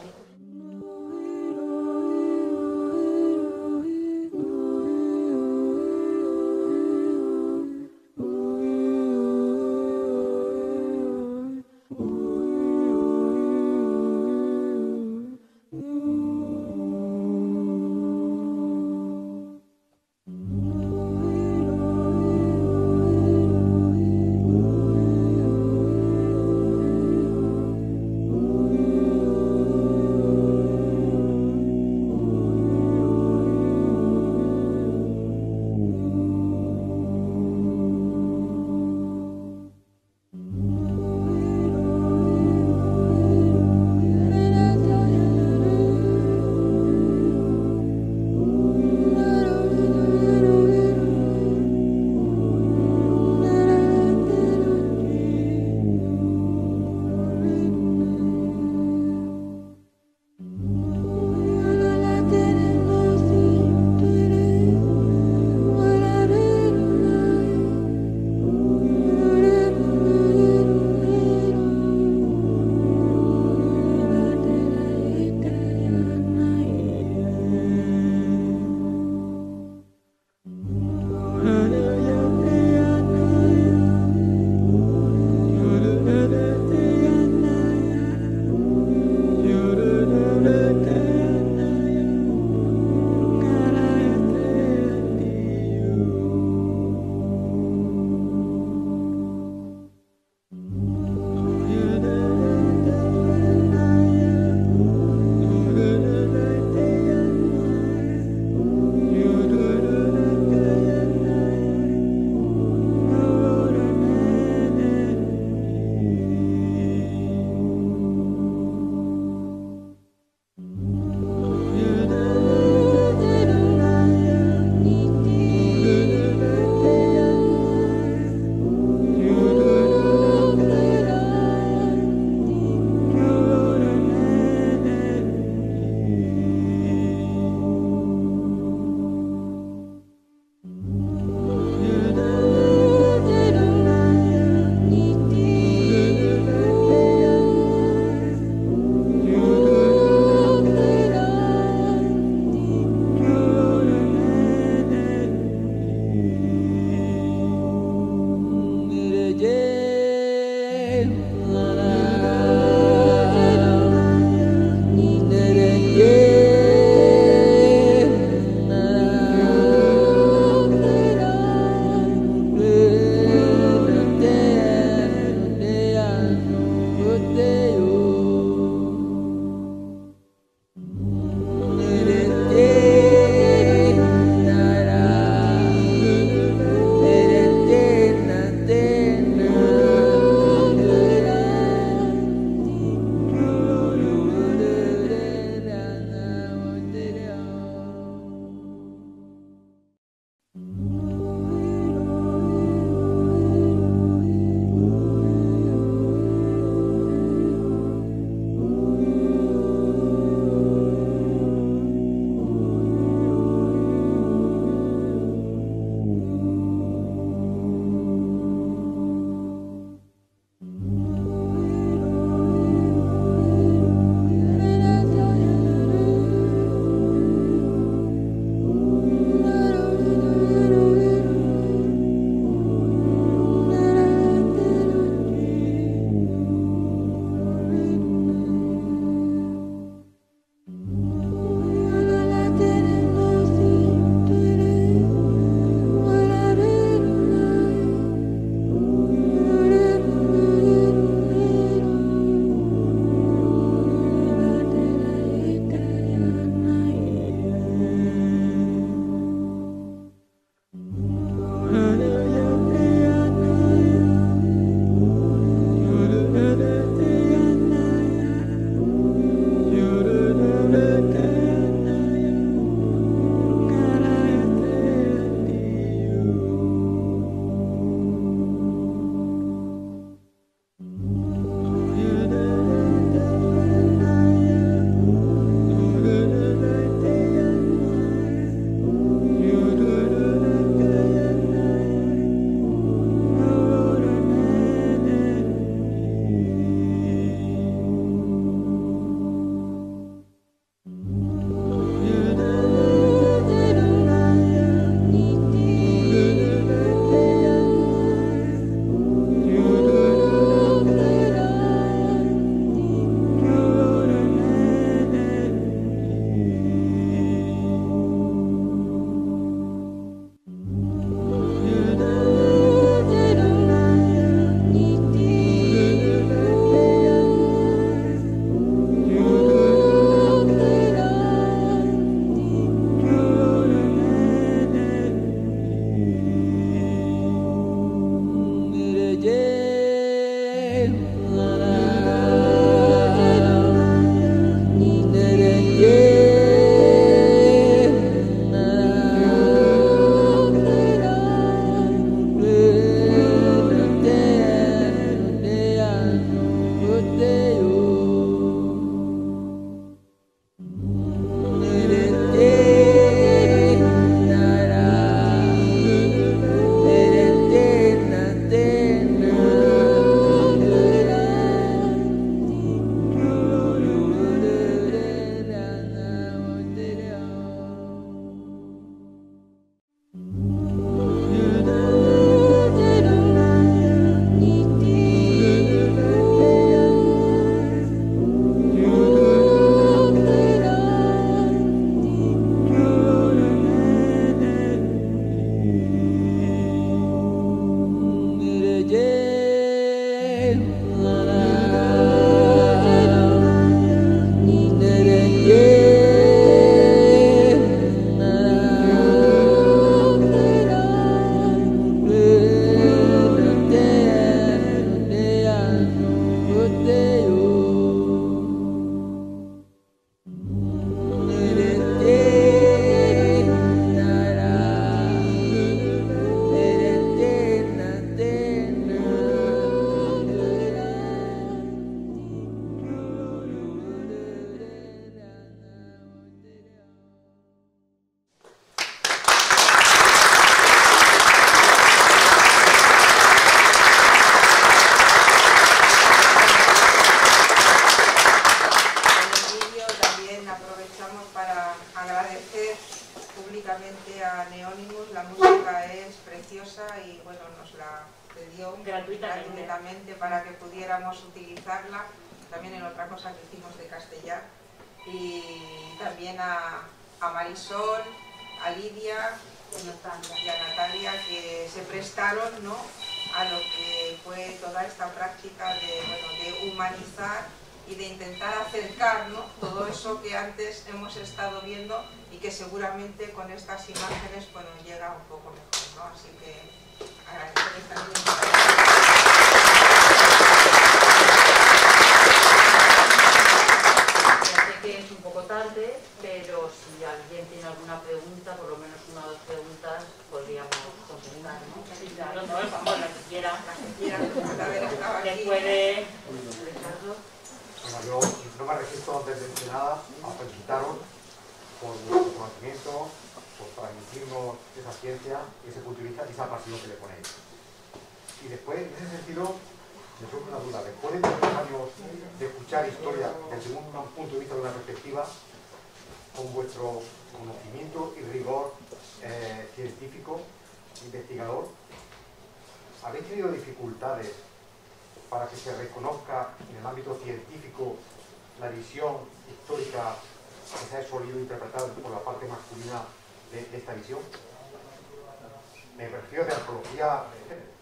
preciosa y bueno, nos la cedió gratuitamente. gratuitamente para que pudiéramos utilizarla, también en otra cosa que hicimos de castellano. Y también a, a Marisol, a Lidia y a Natalia, que se prestaron, ¿no?, a lo que fue toda esta práctica de, bueno, de humanizar y de intentar acercar, ¿no?, todo eso que antes hemos estado viendo y que seguramente con estas imágenes, bueno, llega un poco mejor, ¿no? Así que agradecerles también. Que es un poco tarde, pero si alguien tiene alguna pregunta, por lo menos una o dos preguntas, podríamos contestar, ¿no? Sí, claro, no, vamos, la que quiera. La que quiera, haber estado aquí. Después de... Ricardo. Bueno, yo no me resisto antes de nada a felicitaros por vuestro conocimiento, por transmitirnos esa ciencia, ese punto de vista y esa pasión que le ponéis. Y después, en ese sentido, me surge una duda. Después de muchos años de escuchar historia desde un punto de vista de una perspectiva, con vuestro conocimiento y rigor eh, científico, investigador, ¿habéis tenido dificultades para que se reconozca en el ámbito científico la visión histórica que se ha solido interpretar por la parte masculina de, de esta visión? Me refiero de antropología de género.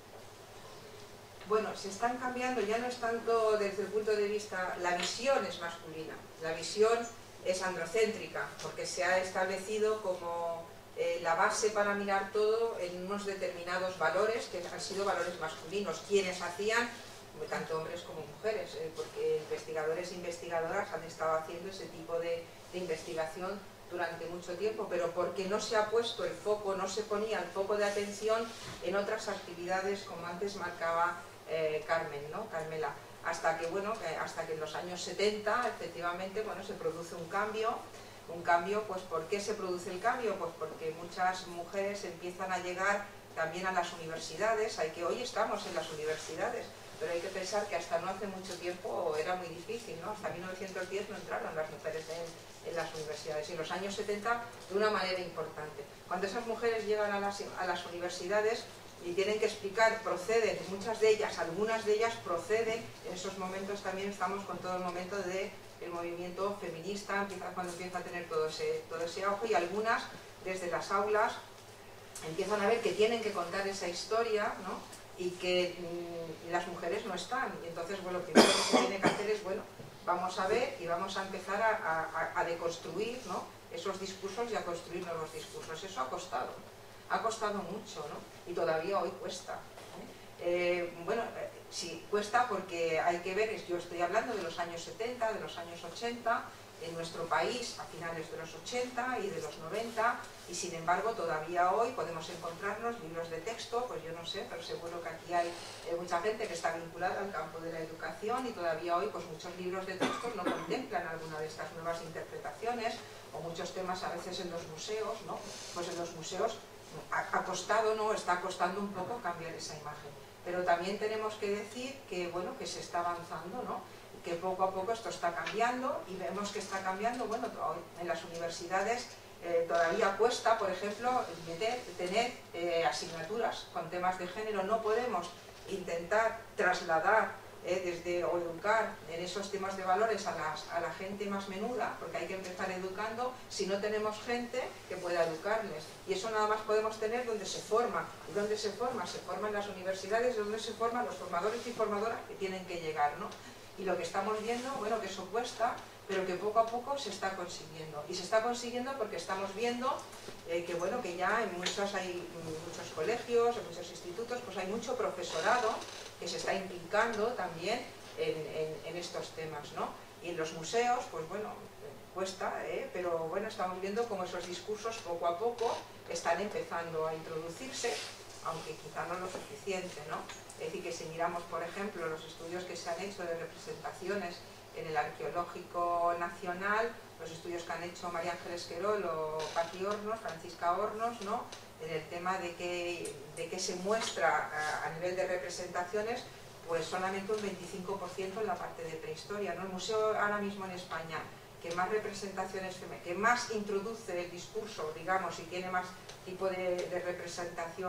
Bueno, se están cambiando, ya no es tanto desde el punto de vista, la visión es masculina, la visión es androcéntrica, porque se ha establecido como eh, la base para mirar todo en unos determinados valores que han sido valores masculinos, quienes hacían, tanto hombres como mujeres, eh, porque investigadores e investigadoras han estado haciendo ese tipo de, de investigación durante mucho tiempo, pero porque no se ha puesto el foco, no se ponía el foco de atención en otras actividades, como antes marcaba Eh, Carmen, ¿no? Carmela, hasta que, bueno, eh, hasta que en los años setenta, efectivamente, bueno, se produce un cambio, un cambio, pues, ¿por qué se produce el cambio? Pues porque muchas mujeres empiezan a llegar también a las universidades, hay que, hoy estamos en las universidades, pero hay que pensar que hasta no hace mucho tiempo era muy difícil, ¿no? Hasta mil novecientos diez no entraron las mujeres en, en las universidades, y en los años setenta de una manera importante. Cuando esas mujeres llegan a las, a las universidades, y tienen que explicar, proceden, muchas de ellas, algunas de ellas proceden, en esos momentos también estamos con todo el momento del movimiento feminista, empieza, cuando empieza a tener todo ese, todo ese auge, y algunas desde las aulas empiezan a ver que tienen que contar esa historia, ¿no?, y que mmm, las mujeres no están, y entonces, bueno, lo primero que se tiene que hacer es, bueno, vamos a ver y vamos a empezar a, a, a deconstruir, ¿no?, esos discursos y a construir nuevos discursos. Eso ha costado. Ha costado mucho, ¿no? Y todavía hoy cuesta. ¿eh? Eh, bueno, eh, sí, cuesta porque hay que ver, yo estoy hablando de los años setenta, de los años ochenta, en nuestro país a finales de los ochenta y de los noventa, y sin embargo todavía hoy podemos encontrarnos libros de texto, pues yo no sé, pero seguro que aquí hay eh, mucha gente que está vinculada al campo de la educación, y todavía hoy pues muchos libros de texto no contemplan alguna de estas nuevas interpretaciones, o muchos temas a veces en los museos, ¿no? Pues en los museos ha costado, ¿no?, está costando un poco cambiar esa imagen, pero también tenemos que decir que, bueno, que se está avanzando, ¿no?, que poco a poco esto está cambiando, y vemos que está cambiando. Bueno, en las universidades eh, todavía cuesta, por ejemplo, meter, tener eh, asignaturas con temas de género. No podemos intentar trasladar Eh, desde, o educar en esos temas de valores a, las, a la gente más menuda, porque hay que empezar educando si no tenemos gente que pueda educarles, y eso nada más podemos tener donde se forma. ¿Y dónde se forma? Se forma en las universidades, donde se forman los formadores y formadoras que tienen que llegar, ¿no? Y lo que estamos viendo, bueno, que eso cuesta, pero que poco a poco se está consiguiendo, y se está consiguiendo porque estamos viendo eh, que, bueno, que ya en muchos, hay muchos colegios, en muchos institutos, pues hay mucho profesorado que se está implicando también en, en, en estos temas, ¿no? Y en los museos, pues bueno, cuesta, ¿eh? Pero bueno, estamos viendo cómo esos discursos poco a poco están empezando a introducirse, aunque quizá no lo suficiente, ¿no? Es decir, que si miramos, por ejemplo, los estudios que se han hecho de representaciones en el Arqueológico Nacional, los estudios que han hecho María Ángeles Querol o Paqui Hornos, Francisca Hornos, ¿no?, en el tema de que, de que se muestra a, a nivel de representaciones, pues solamente un veinticinco por ciento en la parte de prehistoria, ¿no? El museo ahora mismo en España que más representaciones, que más introduce el discurso, digamos, y tiene más tipo de, de representación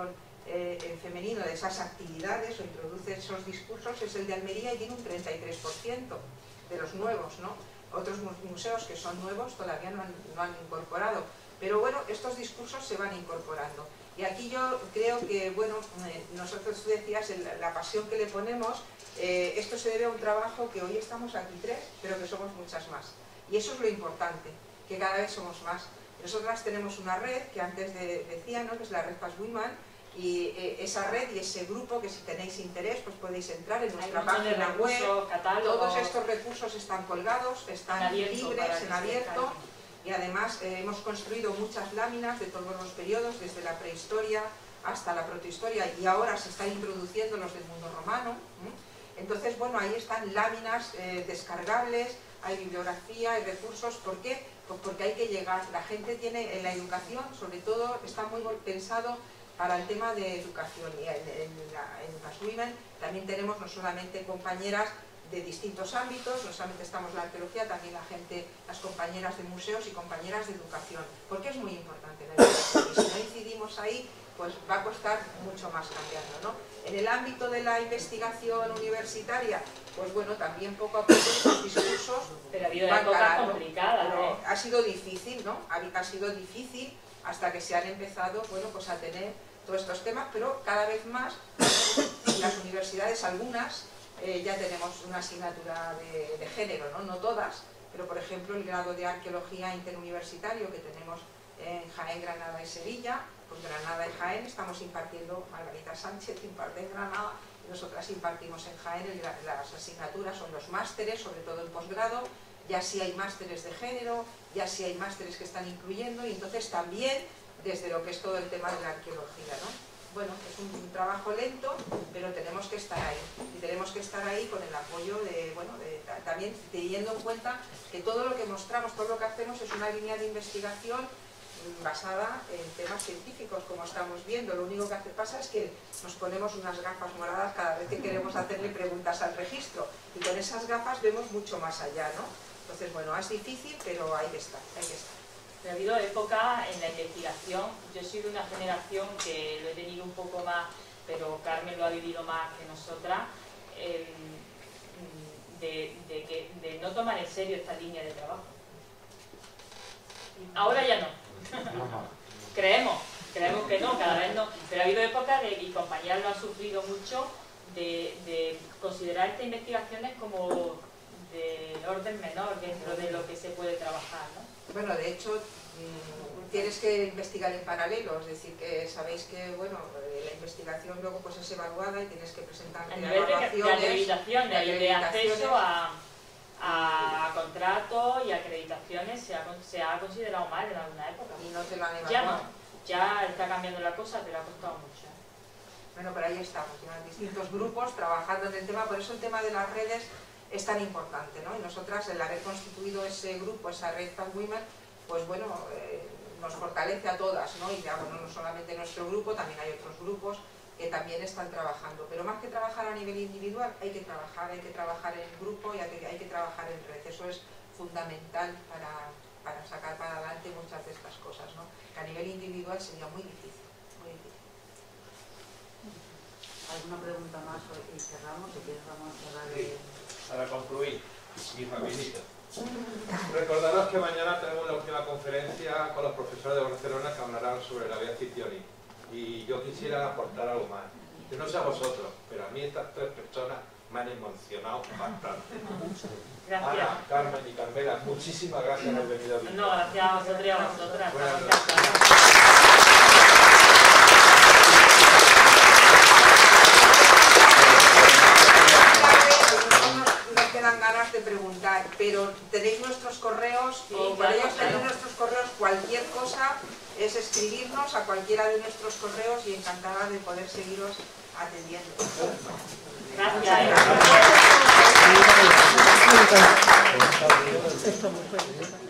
eh, en femenino de esas actividades o introduce esos discursos es el de Almería y tiene un treinta y tres por ciento de los nuevos, ¿no? Otros museos que son nuevos todavía no han, no han incorporado, pero bueno, estos discursos se van incorporando. Y aquí yo creo que, bueno, eh, nosotros, tú decías, el, la pasión que le ponemos, eh, esto se debe a un trabajo que hoy estamos aquí tres, pero que somos muchas más. Y eso es lo importante, que cada vez somos más. Nosotras tenemos una red, que antes de, decía, ¿no?, que es la red Paz Women, y eh, esa red y ese grupo, que si tenéis interés, pues podéis entrar en nuestra página web. Todos estos recursos están colgados, están libres, en abierto. Y además eh, hemos construido muchas láminas de todos los periodos, desde la prehistoria hasta la protohistoria, y ahora se están introduciendo los del mundo romano. ¿eh? Entonces, bueno, ahí están láminas eh, descargables, hay bibliografía, hay recursos. ¿Por qué? Pues porque hay que llegar. La gente tiene, en la educación, sobre todo, está muy pensado para el tema de educación. Y en, en, la, en las Women también tenemos no solamente compañeras de distintos ámbitos, no solamente estamos en la arqueología, también la gente, las compañeras de museos y compañeras de educación, porque es muy importante la educación, y si no incidimos ahí, pues va a costar mucho más cambiarlo, ¿no? En el ámbito de la investigación universitaria, pues bueno, también poco a poco los discursos pero ha habido épocas complicadas, pero ¿eh? Ha sido difícil, ¿no? Ha, ha sido difícil hasta que se han empezado, bueno, pues a tener todos estos temas, pero cada vez más en las universidades, algunas, Eh, ya tenemos una asignatura de, de género, ¿no? No todas, pero por ejemplo el grado de arqueología interuniversitario que tenemos en Jaén, Granada y Sevilla, pues Granada y Jaén estamos impartiendo, Margarita Sánchez imparte en Granada y nosotras impartimos en Jaén. El, las asignaturas son los másteres, sobre todo en posgrado, ya sí hay másteres de género, ya sí hay másteres que están incluyendo, y entonces también desde lo que es todo el tema de la arqueología, ¿no? Bueno, es un, un trabajo lento, pero tenemos que estar ahí. Y tenemos que estar ahí con el apoyo de, bueno, de, también teniendo en cuenta que todo lo que mostramos, todo lo que hacemos es una línea de investigación basada en temas científicos, como estamos viendo. Lo único que hace, pasa es que nos ponemos unas gafas moradas cada vez que queremos hacerle preguntas al registro. Y con esas gafas vemos mucho más allá, ¿no? Entonces, bueno, es difícil, pero hay que estar, hay que estar. Pero ha habido épocas en la investigación, yo soy de una generación que lo he tenido un poco más, pero Carmen lo ha vivido más que nosotras, eh, de, de, que, de no tomar en serio esta línea de trabajo. Ahora ya no. creemos, creemos que no, cada vez no, pero ha habido épocas, de, y compañeras lo han sufrido mucho, de, de considerar estas investigaciones como de orden menor dentro de lo que se puede trabajar, ¿no? Bueno, de hecho, mmm, tienes que investigar en paralelo, es decir, que sabéis que, bueno, la investigación luego pues es evaluada y tienes que presentar a nivel de, de acreditación, de, de, de acceso a, a contratos y acreditaciones se ha, se ha considerado mal en alguna época. Y no te lo han evaluado. Ya no, ya está cambiando la cosa, pero ha costado mucho. Bueno, pero ahí estamos, ya en distintos grupos trabajando en el tema, por eso el tema de las redes es tan importante, ¿no? Y nosotras, el haber constituido ese grupo, esa red Paz Women, pues bueno, eh, nos fortalece a todas, ¿no? Y ya, bueno, no solamente nuestro grupo, también hay otros grupos que también están trabajando. Pero más que trabajar a nivel individual, hay que trabajar, hay que trabajar en grupo y hay que, hay que trabajar en red. Eso es fundamental para, para sacar para adelante muchas de estas cosas, ¿no? Que a nivel individual sería muy difícil, muy difícil. ¿Alguna pregunta más y cerramos? Si quieres vamos a cerrar Sí. el... Para concluir, y rapidito. Recordaros que mañana tenemos la última conferencia con los profesores de Barcelona que hablarán sobre la Via Scipioni. Y yo quisiera aportar algo más. Que no sé a vosotros, pero a mí estas tres personas me han emocionado bastante. Gracias. Ana, Carmen y Carmela, muchísimas gracias por haber venido a No, gracias a vosotros y a vosotras. Buenas Dan ganas de preguntar, pero tenéis nuestros correos, sí, o por claro, ellos tenéis claro. nuestros correos, cualquier cosa es escribirnos a cualquiera de nuestros correos y encantada de poder seguiros atendiendo. Gracias. Esto muy fuerte.